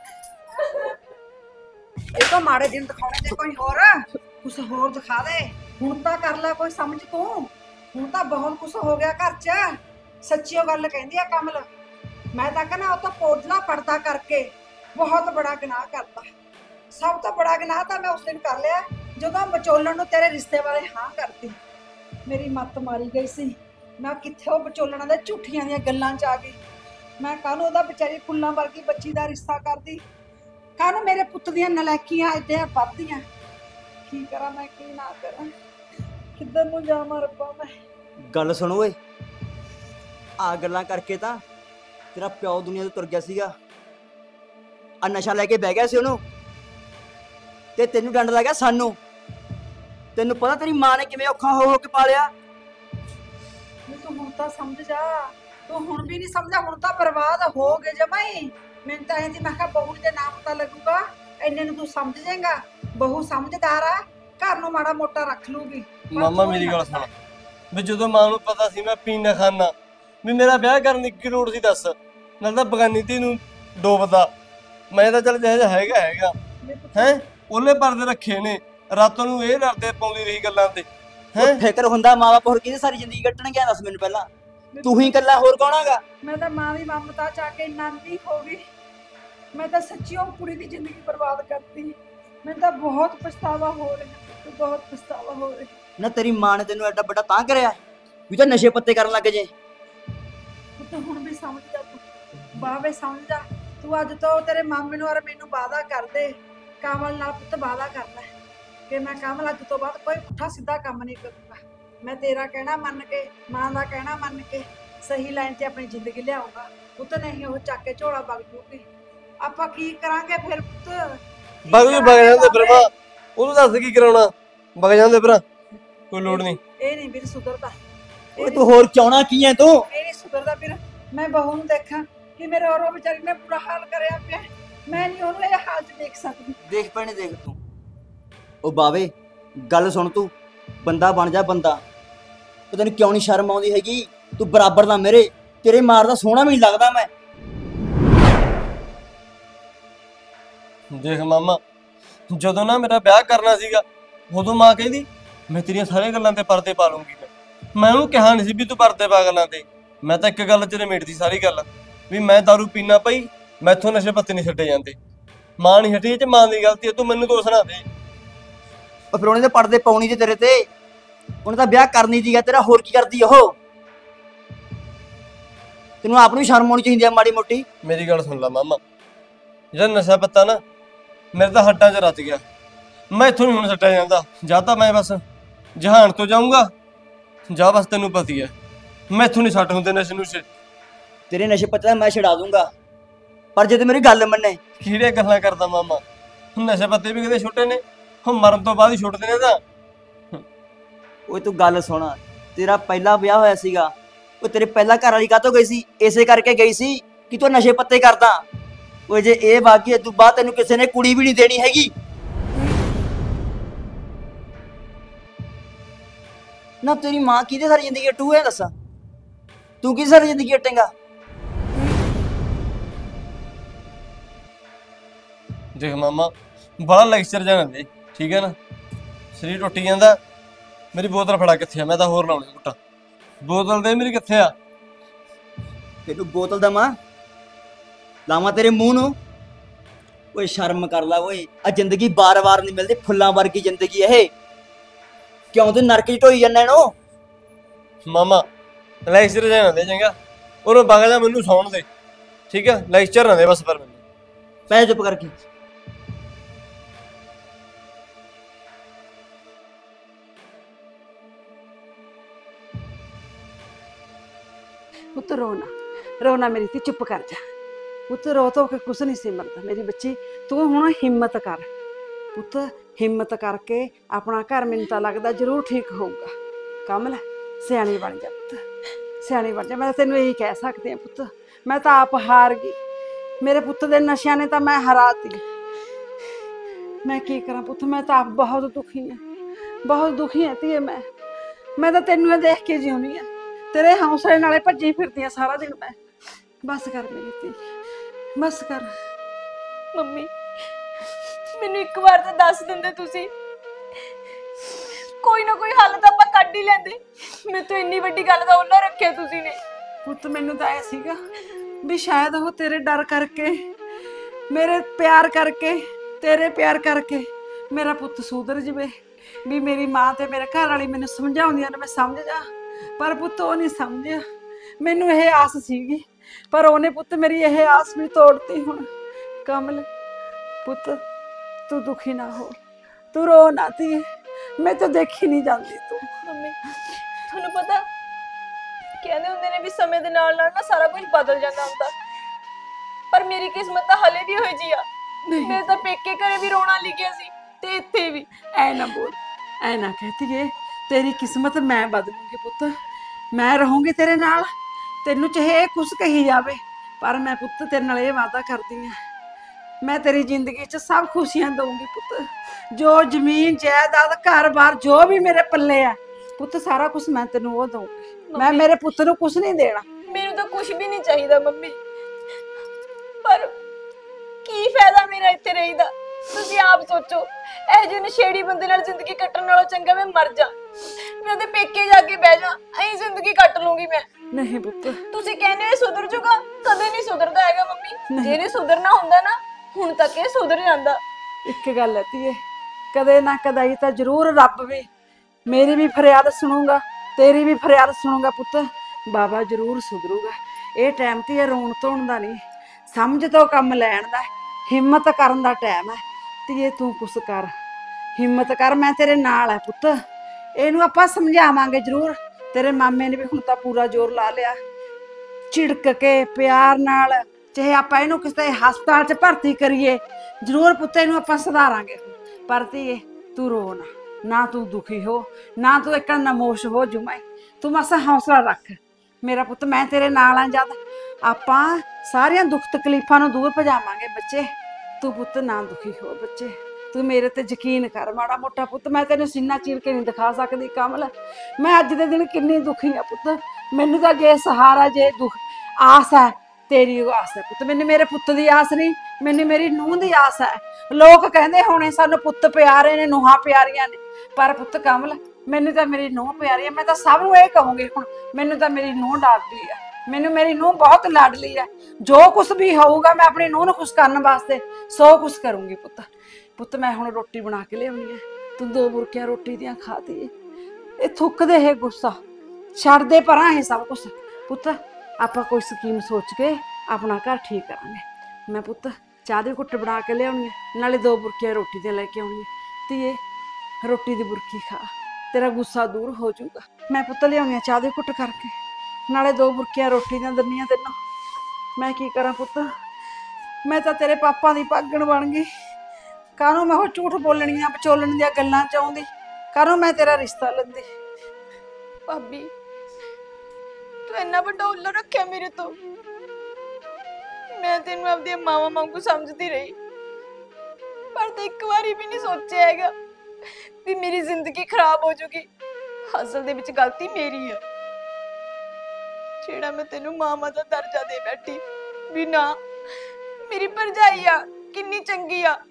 ਇਹ ਤਾਂ ਮਾੜੇ ਦਿਨ ਦਿਖਾਉਣੇ ਤੇ ਕੋਈ ਹੋਰ ਕੁਛ ਹੋਰ ਦਿਖਾ ਦੇ ਹੁਣ ਤਾਂ ਕਰ ਲੈ ਕੋਈ ਸਮਝ ਤੂੰ ਹੁਣ ਤਾਂ ਬਹੁਤ ਕੁਛ ਹੋ ਗਿਆ ਘਰ 'ਚ ਸੱਚੀਓ ਗੱਲ ਕਹਿੰਦੀ ਆ ਕਮਲ ਮੈਂ ਤਾਂ ਕਹਿੰਦਾ ਉਹ ਤਾਂ ਪੋਡਲਾ ਪੜਦਾ ਕਰਕੇ ਬਹੁਤ ਬੜਾ ਗੁਨਾਹ ਕਰਤਾ ਸਭ ਤੋਂ ਬੜਾ ਗੁਨਾਹ ਤਾਂ ਮੈਂ ਉਸ ਦਿਨ ਕਰ ਲਿਆ ਜਦੋਂ ਵਿਚੋਲਣ ਨੂੰ ਤੇਰੇ ਰਿਸ਼ਤੇ ਵਾਲੇ ਹਾਂ ਕਰਤੀ। ਮੇਰੀ ਮੱਤ ਮਾਰੀ ਗਈ ਸੀ। ਮੈਂ ਕਿੱਥੇ ਉਹ ਵਿਚੋਲਣਾਂ ਦੇ ਝੂਠੀਆਂ ਦੀਆਂ ਗੱਲਾਂ 'ਚ ਆ ਗਈ। ਮੈਂ ਕਾਹਨੂੰ ਉਹਦਾ ਵਿਚਾਰੀ ਫੁੱਲਾਂ ਵਰਗੀ ਬੱਚੀ ਦਾ ਰਿਸ਼ਤਾ ਕਰਦੀ, ਕਾਹਨੂੰ ਮੇਰੇ ਪੁੱਤ ਦੀਆਂ ਨਲਾਇਕੀਆਂ ਇੱਦਾਂ ਵੱਧਦੀਆਂ। ਕੀ ਕਰਾਂ ਮੈਂ, ਕੀ ਨਾ ਕਰਾਂ, ਕਿੱਧਰ ਨੂੰ ਜਾਵਾਂ ਰੱਬਾ ਮੈਂ। ਗੱਲ ਸੁਣ ਓਏ, ਆ ਗੱਲਾਂ ਕਰਕੇ ਤਾਂ ਤੇਰਾ ਪਿਓ ਦੁਨੀਆ ਤੋਂ ਤੁਰ ਗਿਆ ਸੀਗਾ। ਆ ਨਸ਼ਾ ਲੈ ਕੇ ਬਹਿ ਗਿਆ ਸੀ ਉਹਨੂੰ, ਤੇ ਤੈਨੂੰ ਡੰਡ ਲੱਗ ਗਿਆ ਸਾਨੂੰ। ਤੈਨੂੰ ਪਤਾ ਤੇਰੀ ਮਾਂ ਨੇ ਕਿਵੇਂ ਔਖਾ ਹੋ ਹੋ ਕੇ ਪਾਲਿਆ। ਵੀ ਤੂੰ ਹੁਣ ਤਾਂ ਸਮਝ ਜਾ, ਤੂੰ ਹੁਣ ਵੀ ਨਹੀਂ ਸਮਝਿਆ, ਹੁਣ ਤਾਂ ਬਰਬਾਦ ਹੋ ਗਏ ਜਮਾਂ ਹੀ। ਮੈਨੂੰ ਤਾਂ ਇਹਦੀ ਮੈਂ ਕਿਹਾ ਬਹੂ ਦੇ ਨਾਮ ਪਤਾ ਲੱਗੂਗਾ, ਇੰਨੇ ਨੂੰ ਤੂੰ ਸਮਝ ਜਾਏਗਾ। ਬਹੂ ਸਮਝਦਾਰ ਆ, ਘਰ ਨੂੰ ਮਾੜਾ ਮੋਟਾ ਰੱਖ ਲੂਗੀ। ਪਰ ਮਾਮਾ ਤੂੰ ਮੇਰੀ ਨੀ ਗੱਲ ਰੱਖਦਾ। ਸੁਣ, ਵੀ ਜਦੋਂ ਮਾਂ ਨੂੰ ਪਤਾ ਸੀ ਮੈਂ ਪੀਣਾ ਖਾਨਾ, ਵੀ ਮੇਰਾ ਵਿਆਹ ਕਰਨ ਦੀ ਕੀ ਲੋੜ ਸੀ ਦੱਸ। ਨਾਲ ਤਾਂ ਬਗਾਨੀ ਧੀ ਨੂੰ ਡੋਬਦਾ, ਮੈਂ ਤਾਂ ਚੱਲ ਜਿਹੋ ਜਿਹਾ ਹੈਗਾ ਹੈਗਾ ਵੀ ਪੁੱਤ, ਹੈ। ਉਹਲੇ ਪਰਦੇ ਰੱਖੇ ਨੇ, ਰਾਤਾਂ ਨੂੰ ਇਹ ਲੜਦੇ ਪਾਉਂਦੀ ਰਹੀ ਗੱਲਾਂ ਤੇ ਹੈ। ਉਹ ਫਿਕਰ ਹੁੰਦਾ ਮਾਂ ਬਾਪ ਹੋਰ ਕਿਹਦੀ ਸਾਰੀ ਜ਼ਿੰਦਗੀ ਕੱਟਣ ਗਿਆ ਦੱਸ ਮੈਨੂੰ ਪਹਿਲਾਂ। ਤੂੰ ਹੀ ਇਕੱਲਾ, ਹੋਰ ਕੌਣ ਹੈਗਾ? ਮੈਂ ਤਾਂ ਮਾਂ ਦੀ ਮਮਤਾ ਚ ਆ ਕੇ ਨਾਂਦੀ ਹੋ ਗਈ। ਮੈਂ ਤਾਂ ਸੱਚੀ ਉਹ ਕੁੜੀ ਦੀ ਜ਼ਿੰਦਗੀ ਬਰਬਾਦ ਕਰਤੀ। ਮੈਨੂੰ ਤਾਂ ਬਹੁਤ ਪਛਤਾਵਾ ਹੋ ਰਿਹਾ, ਬਹੁਤ ਪਛਤਾਵਾ ਹੋ ਰਿਹਾ। ਨਾ ਤੇਰੀ ਮਾਂ ਨੇ ਤੈਨੂੰ ਐਡਾ ਵੱਡਾ ਤਾਂ ਕਰਿਆ ਵੀ ਤਾਂ ਨਸ਼ੇ ਪੱਤੇ ਕਰਨ ਲੱਗ ਜੇ। ਪੁੱਤ ਹੁਣ ਵੀ ਸਮਝ ਜਾ, ਤੂੰ ਬਾਵੇ ਸਮਝ ਜਾ। ਤੂੰ ਅੱਜ ਤੋਂ ਤੇਰੇ ਮਾਮੇ ਨੂੰ ਔਰ ਮੈਨੂੰ ਵਾਅਦਾ ਕਰ ਦੇ, ਕਮਲ ਨਾਲ ਪੁੱਤ ਵਾਅਦਾ ਕਰ ਲੈ ਕਿ ਮੈਂ ਕਮਲ ਅੱਜ ਤੋਂ ਬਾਅਦ ਕੋਈ ਪੁੱਠਾ ਸਿੱਧਾ ਕੰਮ ਨਹੀਂ ਕਰੂੰਗਾ। ਮੈਂ ਤੇਰਾ ਕਹਿਣਾ ਮੰਨ ਕੇ, ਮਾਂ ਦਾ ਕਹਿਣਾ ਮੰਨ ਕੇ ਸਹੀ ਲਾਈਨ ਤੇ ਆਪਣੀ ਜ਼ਿੰਦਗੀ ਲਿਆਉਂਗਾ। ਪੁੱਤ ਨਹੀਂ ਉਹ ਚੱਕ ਕੇ ਝੋਲਾ ਵਗ ਜੂਗੀ। ਆਪਾਂ ਕੀ ਕਰਾਂਗੇ ਫਿਰ ਪੁੱਤ? ਕੀ ਬਗ ਵੀ ਬਗ ਕਰਾਂਗੇ ਜਾਂਦੇ ਫਿਰ ਬਾਬੇ? ਮਾਂ, ਉਹਨੂੰ ਦੱਸ ਕੀ ਕਰਾਉਣਾ, ਬਗ ਜਾਂਦੇ ਫਿਰ, ਕੋਈ ਲੋੜ ਨਹੀਂ। ਇਹ ਨਹੀਂ ਵੀਰ ਸੁਧਰਦਾ, ਇਹ ਓਏ ਤੂੰ ਹੋਰ ਚਾਹਣਾ ਕੀ ਹੈ ਤੂੰ? ਇਹ ਨਹੀਂ ਸੁਧਰਦਾ ਵੀਰ। ਮੈਂ ਬਹੂ ਨੂੰ ਦੇਖਾਂ ਕਿ ਮੇਰੇ ਔਰ ਉਹ ਵਿਚਾਰੀ ਨੇ ਬੁਰਾ ਹਾਲ ਕਰਿਆ ਪਿਆ। ਮੈਂ ਨਹੀਂ ਉਹਨੂੰ ਇਹ ਹਾਲ 'ਚ ਦੇਖ ਸਕਦੀ। ਦੇਖ ਪੈਣੇ ਦੇਖ ਤੂੰ। ਉਹ ਬਾਵੇ ਗੱਲ ਸੁਣ, ਤੂੰ ਬੰਦਾ ਬਣ ਜਾ ਬੰਦਾ। ਉਹ ਤੈਨੂੰ ਕਿਉਂ ਨਹੀਂ ਸ਼ਰਮ ਆਉਂਦੀ ਹੈਗੀ? ਤੂੰ ਬਰਾਬਰ ਦਾ ਮੇਰੇ, ਤੇਰੇ ਮਾਰਦਾ ਸੋਹਣਾ ਵੀ ਨਹੀਂ ਲੱਗਦਾ ਮੈਂ। ਦੇਖ ਮਾਮਾ, ਜਦੋਂ ਨਾ ਮੇਰਾ ਵਿਆਹ ਕਰਨਾ ਸੀਗਾ, ਉਦੋਂ ਮਾਂ ਕਹਿੰਦੀ ਮੈਂ ਤੇਰੀਆਂ ਸਾਰੀਆਂ ਗੱਲਾਂ ਤੇ ਪਰਦੇ ਪਾ ਲੂੰਗੀ। ਮੈਂ ਮੈਂ ਉਹਨੂੰ ਕਿਹਾ ਨਹੀਂ ਸੀ ਵੀ ਤੂੰ ਪਰਦੇ ਪਾ ਗੱਲਾਂ ਤੇ। ਮੈਂ ਤਾਂ ਇੱਕ ਗੱਲ 'ਚ ਨਿਮੇੜਦੀ ਸਾਰੀ ਗੱਲ, ਵੀ ਮੈਂ ਦਾਰੂ ਪੀਣਾ ਪਈ, ਮੈਥੋਂ ਨਸ਼ੇ ਪੱਤੇ ਨਹੀਂ ਛੱਡੇ ਜਾਂਦੇ। ਮਾਂ ਨਹੀਂ ਹਟੀ, ਇਹ 'ਚ ਮਾਂ ਦੀ ਗਲਤੀ ਹੈ। ਤੂੰ ਮੈਨੂੰ ਦੋਸ਼ ਨਾ ਦੇ। ਉਹ ਫਿਰ ਉਹਨੇ ਤਾਂ ਪਰਦੇ ਪਾਉਣੀ ਤੇ ਤੇਰੇ ਤੇ, ਉਹਨੇ ਤਾਂ ਵਿਆਹ ਕਰਨੀ ਸੀਗਾ ਤੇਰਾ। ਹੋਰ ਕੀ ਕਰਦੀ ਉਹ? ਤੈਨੂੰ ਆਪ ਨੂੰ ਸ਼ਰਮ ਆਉਣੀ ਚਾਹੀਦੀ ਆ ਮਾੜੀ ਮੋਟੀ। ਮੇਰੀ ਗੱਲ ਸੁਣ ਲੈ ਮਾਮਾ, ਜਿਹੜਾ ਨਸ਼ਾ ਪੱਤਾ ਨਾ ਮੇਰੇ ਤਾਂ ਹੱਡਾਂ 'ਚ ਰਚ ਗਿਆ। ਮੈਂ ਇੱਥੋਂ ਨਹੀਂ ਹੁਣ ਛੱਡਿਆ ਜਾਂਦਾ। ਜਾਂ ਤਾਂ ਮੈਂ ਬਸ ਜਹਾਨ ਤੋਂ ਜਾਊਂਗਾ, ਜਾਂ ਬਸ ਤੈਨੂੰ ਪਤੀ ਹੈ ਮੈਂ ਇੱਥੋਂ ਨਹੀਂ ਛੱਡ ਹੁੰਦੇ ਨਸ਼ੇ ਨੁਸ਼ੇ। ਤੇਰੇ ਨਸ਼ੇ ਪੱਤੇ ਮੈਂ ਛਡਾ ਦੂੰਗਾ, ਪਰ ਜੇ ਤੂੰ ਮੇਰੀ ਗੱਲ ਮੰਨੇ। ਕਿਹੜੀਆਂ ਗੱਲਾਂ ਕਰਦਾ ਮਾਮਾ, ਨਸ਼ੇ ਪੱਤੇ ਵੀ ਕਦੇ ਛੁੱਟੇ ਨੇ, ਹੁਣ ਮਰਨ ਤੋਂ ਬਾਅਦ ਹੀ ਛੁੱਟਦੇ ਨੇ ਤਾਂ। ਓਏ ਤੂੰ ਗੱਲ ਸੁਣ, ਤੇਰਾ ਪਹਿਲਾ ਵਿਆਹ ਹੋਇਆ ਸੀਗਾ, ਉਹ ਤੇਰੇ ਪਹਿਲਾ ਘਰ ਵਾਲੀ ਕਾਹਤੋਂ ਗਈ ਸੀ? ਇਸੇ ਕਰਕੇ ਗਈ ਸੀ ਕਿ ਤੂੰ ਨਸ਼ੇ ਪੱਤੇ ਕਰਦਾ। ਓਏ ਜੇ ਇਹ ਬਾਕੀ ਤੂੰ ਬਾਅਦ ਤੈਨੂੰ ਕਿਸੇ ਨੇ ਕੁੜੀ ਵੀ ਨਹੀਂ ਦੇਣੀ ਹੈਗੀ। ਨਾ ਤੇਰੀ ਮਾਂ ਕਿਹਦੇ ਸਾਰੀ ਜ਼ਿੰਦਗੀ ਅਟੂ ਹੈ ਦੱਸਾਂ? ਤੂੰ ਕਿਹਦੀ ਸਾਰੀ ਜ਼ਿੰਦਗੀ ਅਟੇਂਗਾ? ਦੇਖ ਮਾਮਾ, ਬੜਾ ਲੈਕਚਰ ਜਾਣਾ ਦੇ, ਠੀਕ ਹੈ ਨਾ? ਸਰੀਰ ਟੁੱਟ ਜਾਂਦਾ। ਮੇਰੀ ਬੋਤਲ ਫੜਾ ਕਿੱਥੇ ਆ? ਮੈਂ ਤਾਂ ਹੋਰ ਲਾਉਣੀ ਕੁੱਟਾ। ਬੋਤਲ ਦੇ ਮੇਰੀ ਕਿੱਥੇ ਆ? ਤੈਨੂੰ ਬੋਤਲ ਦਵਾਂ, ਲਾਵਾਂ ਤੇਰੇ ਮੂੰਹ ਨੂੰ? ਓਏ ਸ਼ਰਮ ਕਰ ਲੈ ਓਏ, ਆ ਜ਼ਿੰਦਗੀ ਬਾਰ-ਬਾਰ ਨਹੀਂ ਮਿਲਦੀ, ਫੁੱਲਾਂ ਵਰਗੀ ਜ਼ਿੰਦਗੀ ਇਹ। ਕਿਉਂ ਤੂੰ ਨਰਕ 'ਚ ਢੋਈ ਜਾਂਦਾ ਇਹਨੂੰ? ਮਾਮਾ ਲੈਕਚਰ ਜਾਣਾ ਦੇ ਚੰਗਾ, ਉਹਨੂੰ ਬਗ ਜਾ, ਮੈਨੂੰ ਸੌਣ ਦੇ, ਠੀਕ ਹੈ? ਲੈਕਚਰ ਨਾ ਦੇ ਬਸ ਪਰ ਮੈਨੂੰ। ਪੈ ਚੁੱਪ ਕਰਕੇ। ਪੁੱਤ ਰੋਣਾ, ਰੋਣਾ ਮੇਰੀ ਧੀ, ਚੁੱਪ ਕਰ ਜਾ ਪੁੱਤ। ਰੋ ਧੋ ਕੇ ਕੁਛ ਨਹੀਂ ਸਿਮਰਦਾ ਮੇਰੀ ਬੱਚੀ। ਤੂੰ ਹੁਣ ਹਿੰਮਤ ਕਰ ਪੁੱਤ, ਹਿੰਮਤ ਕਰਕੇ ਆਪਣਾ ਘਰ ਮੈਨੂੰ ਤਾਂ ਲੱਗਦਾ ਜ਼ਰੂਰ ਠੀਕ ਹੋਊਗਾ। ਕਮਲ ਸਿਆਣੀ ਬਣ ਜਾ ਪੁੱਤ, ਸਿਆਣੀ ਬਣ ਜਾ। ਮੈਂ ਤੈਨੂੰ ਇਹੀ ਕਹਿ ਸਕਦੀ ਹਾਂ ਪੁੱਤ। ਮੈਂ ਤਾਂ ਆਪ ਹਾਰ ਗਈ, ਮੇਰੇ ਪੁੱਤ ਦੇ ਨਸ਼ਿਆਂ ਨੇ ਤਾਂ ਮੈਂ ਹਰਾਤੀ। ਮੈਂ ਕੀ ਕਰਾਂ ਪੁੱਤ, ਮੈਂ ਤਾਂ ਆਪ ਬਹੁਤ ਦੁਖੀ ਹਾਂ, ਬਹੁਤ ਦੁਖੀ ਹਾਂ ਧੀਏ। ਮੈਂ ਮੈਂ ਤਾਂ ਤੈਨੂੰ ਇਹ ਦੇਖ ਕੇ ਜਿਉਂਦੀ ਹਾਂ, ਤੇਰੇ ਹੌਸਲੇ ਨਾਲੇ ਭੱਜੀ ਫਿਰਦੀ ਹਾਂ ਸਾਰਾ ਦਿਨ ਮੈਂ। ਬਸ ਕਰ ਮੇਰੀ ਧੀ, ਬਸ ਕਰ। ਮੰਮੀ ਮੈਨੂੰ ਇੱਕ ਵਾਰ ਤਾਂ ਦੱਸ ਦਿੰਦੇ ਤੁਸੀਂ, ਕੋਈ ਨਾ ਕੋਈ ਹੱਲ ਤਾਂ ਆਪਾਂ ਕੱਢ ਹੀ ਲੈਂਦੇ। ਮੈਂ ਤਾਂ ਇੰਨੀ ਵੱਡੀ ਗੱਲ ਦਾ ਉਹਨਾਂ ਰੱਖਿਆ ਤੁਸੀਂ ਨੇ। ਪੁੱਤ ਮੈਨੂੰ ਤਾਂ ਇਹ ਸੀਗਾ ਵੀ ਸ਼ਾਇਦ ਉਹ ਤੇਰੇ ਡਰ ਕਰਕੇ, ਮੇਰੇ ਪਿਆਰ ਕਰਕੇ ਤੇਰੇ ਪਿਆਰ ਕਰਕੇ ਮੇਰਾ ਪੁੱਤ ਸੁਧਰ ਜਵੇ, ਵੀ ਮੇਰੀ ਮਾਂ ਤੇ ਮੇਰੇ ਘਰ ਵਾਲੀ ਮੈਨੂੰ ਸਮਝਾਉਂਦੀਆਂ ਨੇ ਮੈਂ ਸਮਝ ਜਾ, ਪਰ ਪੁੱਤ ਉਹ ਨਹੀਂ ਸਮਝਿਆ। ਮੈਨੂੰ ਇਹ ਆਸ ਸੀਗੀ, ਪਰ ਉਹਨੇ ਪੁੱਤ ਮੇਰੀ ਇਹ ਆਸ ਵੀ ਤੋੜਤੀ। ਹੁਣ ਕਮਲ ਪੁੱਤ ਤੂੰ ਦੁਖੀ ਨਾ ਹੋ, ਤੂੰ ਰੋ ਨਾ ਧੀਏ, ਮੈਂ ਤਾਂ ਦੇਖੀ ਨਹੀਂ ਜਾਂਦੀ ਤੂੰ। ਮੰਮੀ ਤੁਹਾਨੂੰ ਪਤਾ ਕਹਿੰਦੇ ਹੁੰਦੇ ਨੇ ਵੀ ਸਮੇਂ ਦੇ ਨਾਲ ਨਾਲ ਨਾ ਸਾਰਾ ਕੁਝ ਬਦਲ ਜਾਂਦਾ ਹੁੰਦਾ, ਪਰ ਮੇਰੀ ਕਿਸਮਤ ਤਾਂ ਹਲੇ ਵੀ ਹੋਈ ਜੀ ਆ। ਮੇਰੇ ਤਾਂ ਪੇਕੇ ਘਰੇ ਵੀ ਰੋਣਾ ਲਿਖਿਆ ਸੀ ਤੇ ਇੱਥੇ ਵੀ। ਐ ਨਾ ਬੋਲ, ਐ ਨਾ ਕਹਤੀਏ, ਤੇਰੀ ਕਿਸਮਤ ਮੈਂ ਬਦਲੂੰਗੀ ਪੁੱਤ, ਮੈਂ ਰਹੂੰਗੀ ਤੇਰੇ ਨਾਲ। ਤੈਨੂੰ ਚਾਹੇ ਕੁਛ ਕਹੀ ਜਾਵੇ, ਪਰ ਮੈਂ ਪੁੱਤ ਤੇਰੇ ਨਾਲ ਇਹ ਵਾਅਦਾ ਕਰਦੀ ਆ, ਮੈਂ ਤੇਰੀ ਜ਼ਿੰਦਗੀ 'ਚ ਸਭ ਖੁਸ਼ੀਆਂ ਦਊਂਗੀ ਪੁੱਤ। ਜੋ ਜ਼ਮੀਨ ਜਾਇਦਾਦ ਘਰ-ਬਾਰ ਜੋ ਵੀ ਮੇਰੇ ਪੱਲੇ ਆ ਪੁੱਤ, ਸਾਰਾ ਕੁਝ ਮੈਂ ਤੈਨੂੰ ਉਹ ਦਊਂਗੀ। ਮੈਂ ਮੇਰੇ ਪੁੱਤ ਨੂੰ ਕੁਝ ਨਹੀਂ ਦੇਣਾ। ਮੈਨੂੰ ਤਾਂ ਕੁਝ ਵੀ ਨਹੀਂ ਚਾਹੀਦਾ ਮੰਮੀ, ਪਰ ਕੀ ਫਾਇਦਾ ਮੇਰਾ ਇੱਥੇ ਰਹੀ ਦਾ? ਤੁਸੀਂ ਆਪ ਸੋਚੋ, ਇਹ ਜਿਹੇ ਨਸ਼ੇੜੀ ਬੰਦੇ ਨਾਲ ਜ਼ਿੰਦਗੀ ਕੱਟਣ ਨਾਲੋਂ ਚੰਗਾ ਮੈਂ ਮਰ ਜਾ, ਮੈਂ ਉਹਦੇ ਪੇਕੇ ਜਾ ਕੇ ਬਹਿ ਜਾ, ਐਂ ਜ਼ਿੰਦਗੀ ਕੱਟ ਲੂੰਗੀ ਮੈਂ। ਨਹੀਂ ਪੁੱਤ, ਤੁਸੀਂ ਕਹਿੰਦੇ ਹੋ ਇਹ ਸੁਧਰ ਜੂਗਾ, ਕਦੇ ਨਹੀਂ ਸੁਧਰਦਾ ਹੈਗਾ ਮੰਮੀ। ਜੇ ਇਹ ਸੁਧਰਨਾ ਹੁੰਦਾ ਨਾ ਹੁਣ ਤੱਕ ਇਹ ਸੁਧਰ ਜਾਂਦਾ। ਇੱਕ ਗੱਲ ਹੈ ਧੀਏ, ਕਦੇ ਨਾ ਕਦਾਈ ਤਾਂ ਜ਼ਰੂਰ ਰੱਬ ਵੀ ਮੇਰੀ ਵੀ ਫਰਿਆਦ ਸੁਣੂਗਾ, ਤੇਰੀ ਵੀ ਫਰਿਆਦ ਸੁਣੂਗਾ ਪੁੱਤ। ਬਾਬਾ ਜ਼ਰੂਰ ਸੁਧਰੂਗਾ। ਇਹ ਟਾਈਮ ਤੇ ਰੋਣ ਧੋਣ ਦਾ ਨਹੀਂ, ਸਮਝ ਤੋਂ ਕੰਮ ਲੈਣ ਦਾ, ਹਿੰਮਤ ਕਰਨ ਦਾ ਟਾਈਮ ਹੈ ਧੀਏ। ਤੂੰ ਕੁਛ ਕਰ, ਹਿੰਮਤ ਕਰ, ਮੈਂ ਤੇਰੇ ਨਾਲ ਹੈ ਪੁੱਤ। ਇਹਨੂੰ ਆਪਾਂ ਸਮਝਾਵਾਂਗੇ ਜ਼ਰੂਰ। ਤੇਰੇ ਮਾਮੇ ਨੇ ਵੀ ਹੁਣ ਤਾਂ ਪੂਰਾ ਜ਼ੋਰ ਲਾ ਲਿਆ, ਝਿੜਕ ਕੇ ਪਿਆਰ ਨਾਲ, ਚਾਹੇ ਆਪਾਂ ਇਹਨੂੰ ਕਿਸੇ ਹਸਪਤਾਲ 'ਚ ਭਰਤੀ ਕਰੀਏ, ਜ਼ਰੂਰ ਪੁੱਤ ਇਹਨੂੰ ਆਪਾਂ ਸੁਧਾਰਾਂਗੇ। ਪਰ ਧੀਏ ਤੂੰ ਰੋ ਨਾ, ਨਾ ਤੂੰ ਦੁਖੀ ਹੋ, ਨਾ ਤੂੰ ਇੱਕ ਨਮੋਸ਼ ਹੋ ਜੁਮਾਈ, ਤੂੰ ਬਸ ਹੌਸਲਾ ਰੱਖ ਮੇਰਾ ਪੁੱਤ। ਮੈਂ ਤੇਰੇ ਨਾਲ ਆ, ਜਦ ਆਪਾਂ ਸਾਰੀਆਂ ਦੁੱਖ ਤਕਲੀਫਾਂ ਨੂੰ ਦੂਰ ਭਜਾਵਾਂਗੇ ਬੱਚੇ। ਤੂੰ ਪੁੱਤ ਨਾ ਦੁਖੀ ਹੋ ਬੱਚੇ, ਤੂੰ ਮੇਰੇ ਤੇ ਯਕੀਨ ਕਰ ਮਾੜਾ ਮੋਟਾ ਪੁੱਤ। ਮੈਂ ਤੈਨੂੰ ਸੀਨਾ ਚੀਰ ਕੇ ਨਹੀਂ ਦਿਖਾ ਸਕਦੀ ਕਮਲ, ਮੈਂ ਅੱਜ ਦੇ ਦਿਨ ਕਿੰਨੀ ਦੁਖੀ ਆ ਪੁੱਤ। ਮੈਨੂੰ ਤਾਂ ਜੇ ਸਹਾਰਾ, ਜੇ ਦੁੱਖ ਆਸ ਹੈ ਤੇਰੀ ਉਹ ਆਸ ਹੈ ਪੁੱਤ। ਮੈਨੂੰ ਮੇਰੇ ਪੁੱਤ ਦੀ ਆਸ ਨਹੀਂ, ਮੈਨੂੰ ਮੇਰੀ ਨੂੰਹ ਦੀ ਆਸ ਹੈ। ਲੋਕ ਕਹਿੰਦੇ ਹੋਣੇ ਸਾਨੂੰ ਪੁੱਤ ਪਿਆਰੇ ਨੇ, ਨੂੰਹਾਂ ਪਿਆਰੀਆਂ ਨੇ, ਪਰ ਪੁੱਤ ਕਮਲ ਮੈਨੂੰ ਤਾਂ ਮੇਰੀ ਨੂੰਹ ਪਿਆਰੀ ਹੈ। ਮੈਂ ਤਾਂ ਸਭ ਨੂੰ ਇਹ ਕਹੂੰਗੀ ਹੁਣ, ਮੈਨੂੰ ਤਾਂ ਮੇਰੀ ਨੂੰਹ ਲਾਡਲੀ ਹੈ, ਮੈਨੂੰ ਮੇਰੀ ਨੂੰਹ ਬਹੁਤ ਲਾਡਲੀ ਹੈ। ਜੋ ਕੁਛ ਵੀ ਹੋਊਗਾ ਮੈਂ ਆਪਣੀ ਨੂੰਹ ਨੂੰ ਖੁਸ਼ ਕਰਨ ਵਾਸਤੇ ਸੌ ਕੁਛ ਕਰੂੰਗੀ ਪੁੱਤ। ਪੁੱਤ ਮੈਂ ਹੁਣ ਰੋਟੀ ਬਣਾ ਕੇ ਲਿਆਉਣੀ ਹੈ, ਤੂੰ ਦੋ ਬੁਰਕੀਆਂ ਰੋਟੀ ਦੀਆਂ ਖਾ ਦੀ। ਇਹ ਥੁੱਕਦੇ ਇਹ ਗੁੱਸਾ ਛੱਡ ਦੇ ਪਰਾਂ ਇਹ ਸਭ ਕੁਛ ਪੁੱਤ। ਆਪਾਂ ਕੋਈ ਸਕੀਮ ਸੋਚ ਕੇ ਆਪਣਾ ਘਰ ਠੀਕ ਕਰਾਂਗੇ। ਮੈਂ ਪੁੱਤ ਚਾਹ ਦੀ ਘੁੱਟ ਬਣਾ ਕੇ ਲਿਆਉਣੀ ਹੈ, ਨਾਲੇ ਦੋ ਬੁਰਕੀਆਂ ਰੋਟੀ ਦੀਆਂ ਲੈ ਕੇ ਆਉਣੀ ਹੈ। ਧੀਏ ਰੋਟੀ ਦੀ ਬੁਰਕੀ ਖਾ, ਤੇਰਾ ਗੁੱਸਾ ਦੂਰ ਹੋ ਜਾਊਗਾ। ਮੈਂ ਪੁੱਤ ਲਿਆਉਣੀ ਹੈ ਚਾਹ ਦੀ ਘੁੱਟ ਕਰਕੇ, ਨਾਲੇ ਦੋ ਬੁਰਕੀਆਂ ਰੋਟੀ ਦੀਆਂ ਦਿੰਨੀਆਂ ਤੈਨੂੰ। ਮੈਂ ਕੀ ਕਰਾਂ ਪੁੱਤ, ਮੈਂ ਤਾਂ ਤੇਰੇ ਪਾਪਾ ਦੀ ਪਾਗਣ ਬਣ ਗਈ। ਕਾਹਨੂੰ ਮੈਂ ਉਹ ਝੂਠ ਬੋਲਣੀਆਂ ਵਿਚੋਲਣ ਦੀਆਂ ਗੱਲਾਂ ਚਾਹੁੰਦੀ, ਕਾਹਨੂੰ ਮੈਂ ਤੇਰਾ ਰਿਸ਼ਤਾ ਲੈਂਦੀ। ਭਾਬੀ ਤੂੰ ਇੰਨਾ ਵੱਡਾ ਉੱਲੂ ਰੱਖਿਆ ਮੇਰੇ ਤੋਂ, ਮੈਂ ਤੈਨੂੰ ਆਪਣੀ ਮਾਵਾਂ ਵਾਂਗੂ ਸਮਝਦੀ ਰਹੀ, ਪਰ ਤੇ ਇੱਕ ਵਾਰੀ ਵੀ ਨਹੀਂ ਸੋਚਿਆ ਹੈਗਾ ਵੀ ਮੇਰੀ ਜ਼ਿੰਦਗੀ ਖਰਾਬ ਹੋ ਜਾਊਗੀ। ਅਸਲ ਦੇ ਵਿੱਚ ਗਲਤੀ ਮੇਰੀ ਆ, ਜਿਹੜਾ ਮੈਂ ਤੈਨੂੰ ਮਾਮਾ ਦਾ ਦਰਜਾ ਦੇ ਬੈਠੀ ਵੀ ਨਾ ਮੇਰੀ ਭਰਜਾਈ ਆ, ਕਿੰਨੀ ਚੰਗੀ ਆ,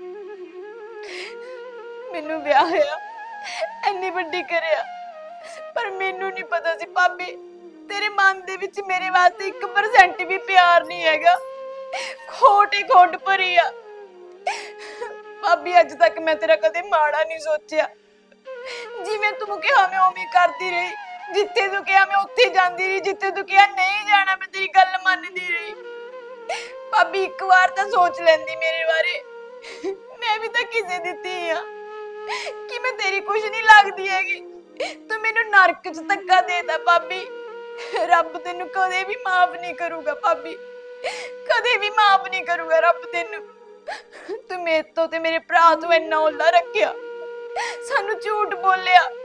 ਮੈਨੂੰ ਵਿਆਹ ਹੋਇਆ, ਇੰਨੀ ਵੱਡੀ ਕਰਿਆ, ਪਰ ਮੈਨੂੰ ਨਹੀਂ ਪਤਾ ਸੀ ਭਾਬੀ ਤੇਰੇ ਮਨ ਦੇ ਵਿੱਚ ਮੇਰੇ ਵਾਸਤੇ ਇੱਕ ਪਰਸੈਂਟ ਵੀ ਪਿਆਰ ਨਹੀਂ ਹੈਗਾ, ਖੋਟ ਹੀ ਖੋਟ ਭਰੀ ਆ। ਭਾਬੀ ਅੱਜ ਤੱਕ ਮੈਂ ਤੇਰਾ ਕਦੇ ਮਾੜਾ ਨਹੀਂ ਸੋਚਿਆ, ਜਿਵੇਂ ਤੂੰ ਕਿਹਾ ਮੈਂ ਉਵੇਂ ਕਰਦੀ ਰਹੀ, ਜਿੱਥੇ ਤੂੰ ਕਿਹਾ ਮੈਂ ਉੱਥੇ ਜਾਂਦੀ ਰਹੀ, ਜਿੱਥੇ ਤੂੰ ਕਿਹਾ ਨਹੀਂ ਜਾਣਾ ਮੈਂ ਤੇਰੀ ਗੱਲ ਮੰਨਦੀ ਰਹੀ। ਭਾਬੀ ਇੱਕ ਵਾਰ ਤਾਂ ਸੋਚ ਲੈਂਦੀ ਮੇਰੇ ਬਾਰੇ, ਮੈਂ ਵੀ ਤਾਂ ਕਿਸੇ ਦੀ ਧੀ ਆ, ਕਿ ਮੈਂ ਤੇਰੀ ਕੁਝ ਨਹੀਂ ਲੱਗਦੀ ਹੈਗੀ। ਤੂੰ ਮੈਨੂੰ ਨਰਕ 'ਚ ਧੱਕਾ ਦੇਤਾ ਭਾਬੀ, ਰੱਬ ਤੈਨੂੰ ਕਦੇ ਵੀ ਮਾਫ ਨਹੀਂ ਕਰੂਗਾ ਭਾਬੀ, ਕਦੇ ਵੀ ਮਾਫ ਨਹੀਂ ਕਰੂਗਾ ਰੱਬ ਤੈਨੂੰ। ਤੂੰ ਮੇਰੇ ਤੋਂ ਤੇ ਮੇਰੇ ਭਰਾ ਤੋਂ ਇੰਨਾ ਓਲਾ ਰੱਖਿਆ, ਸਾਨੂੰ ਝੂਠ ਬੋਲਿਆ,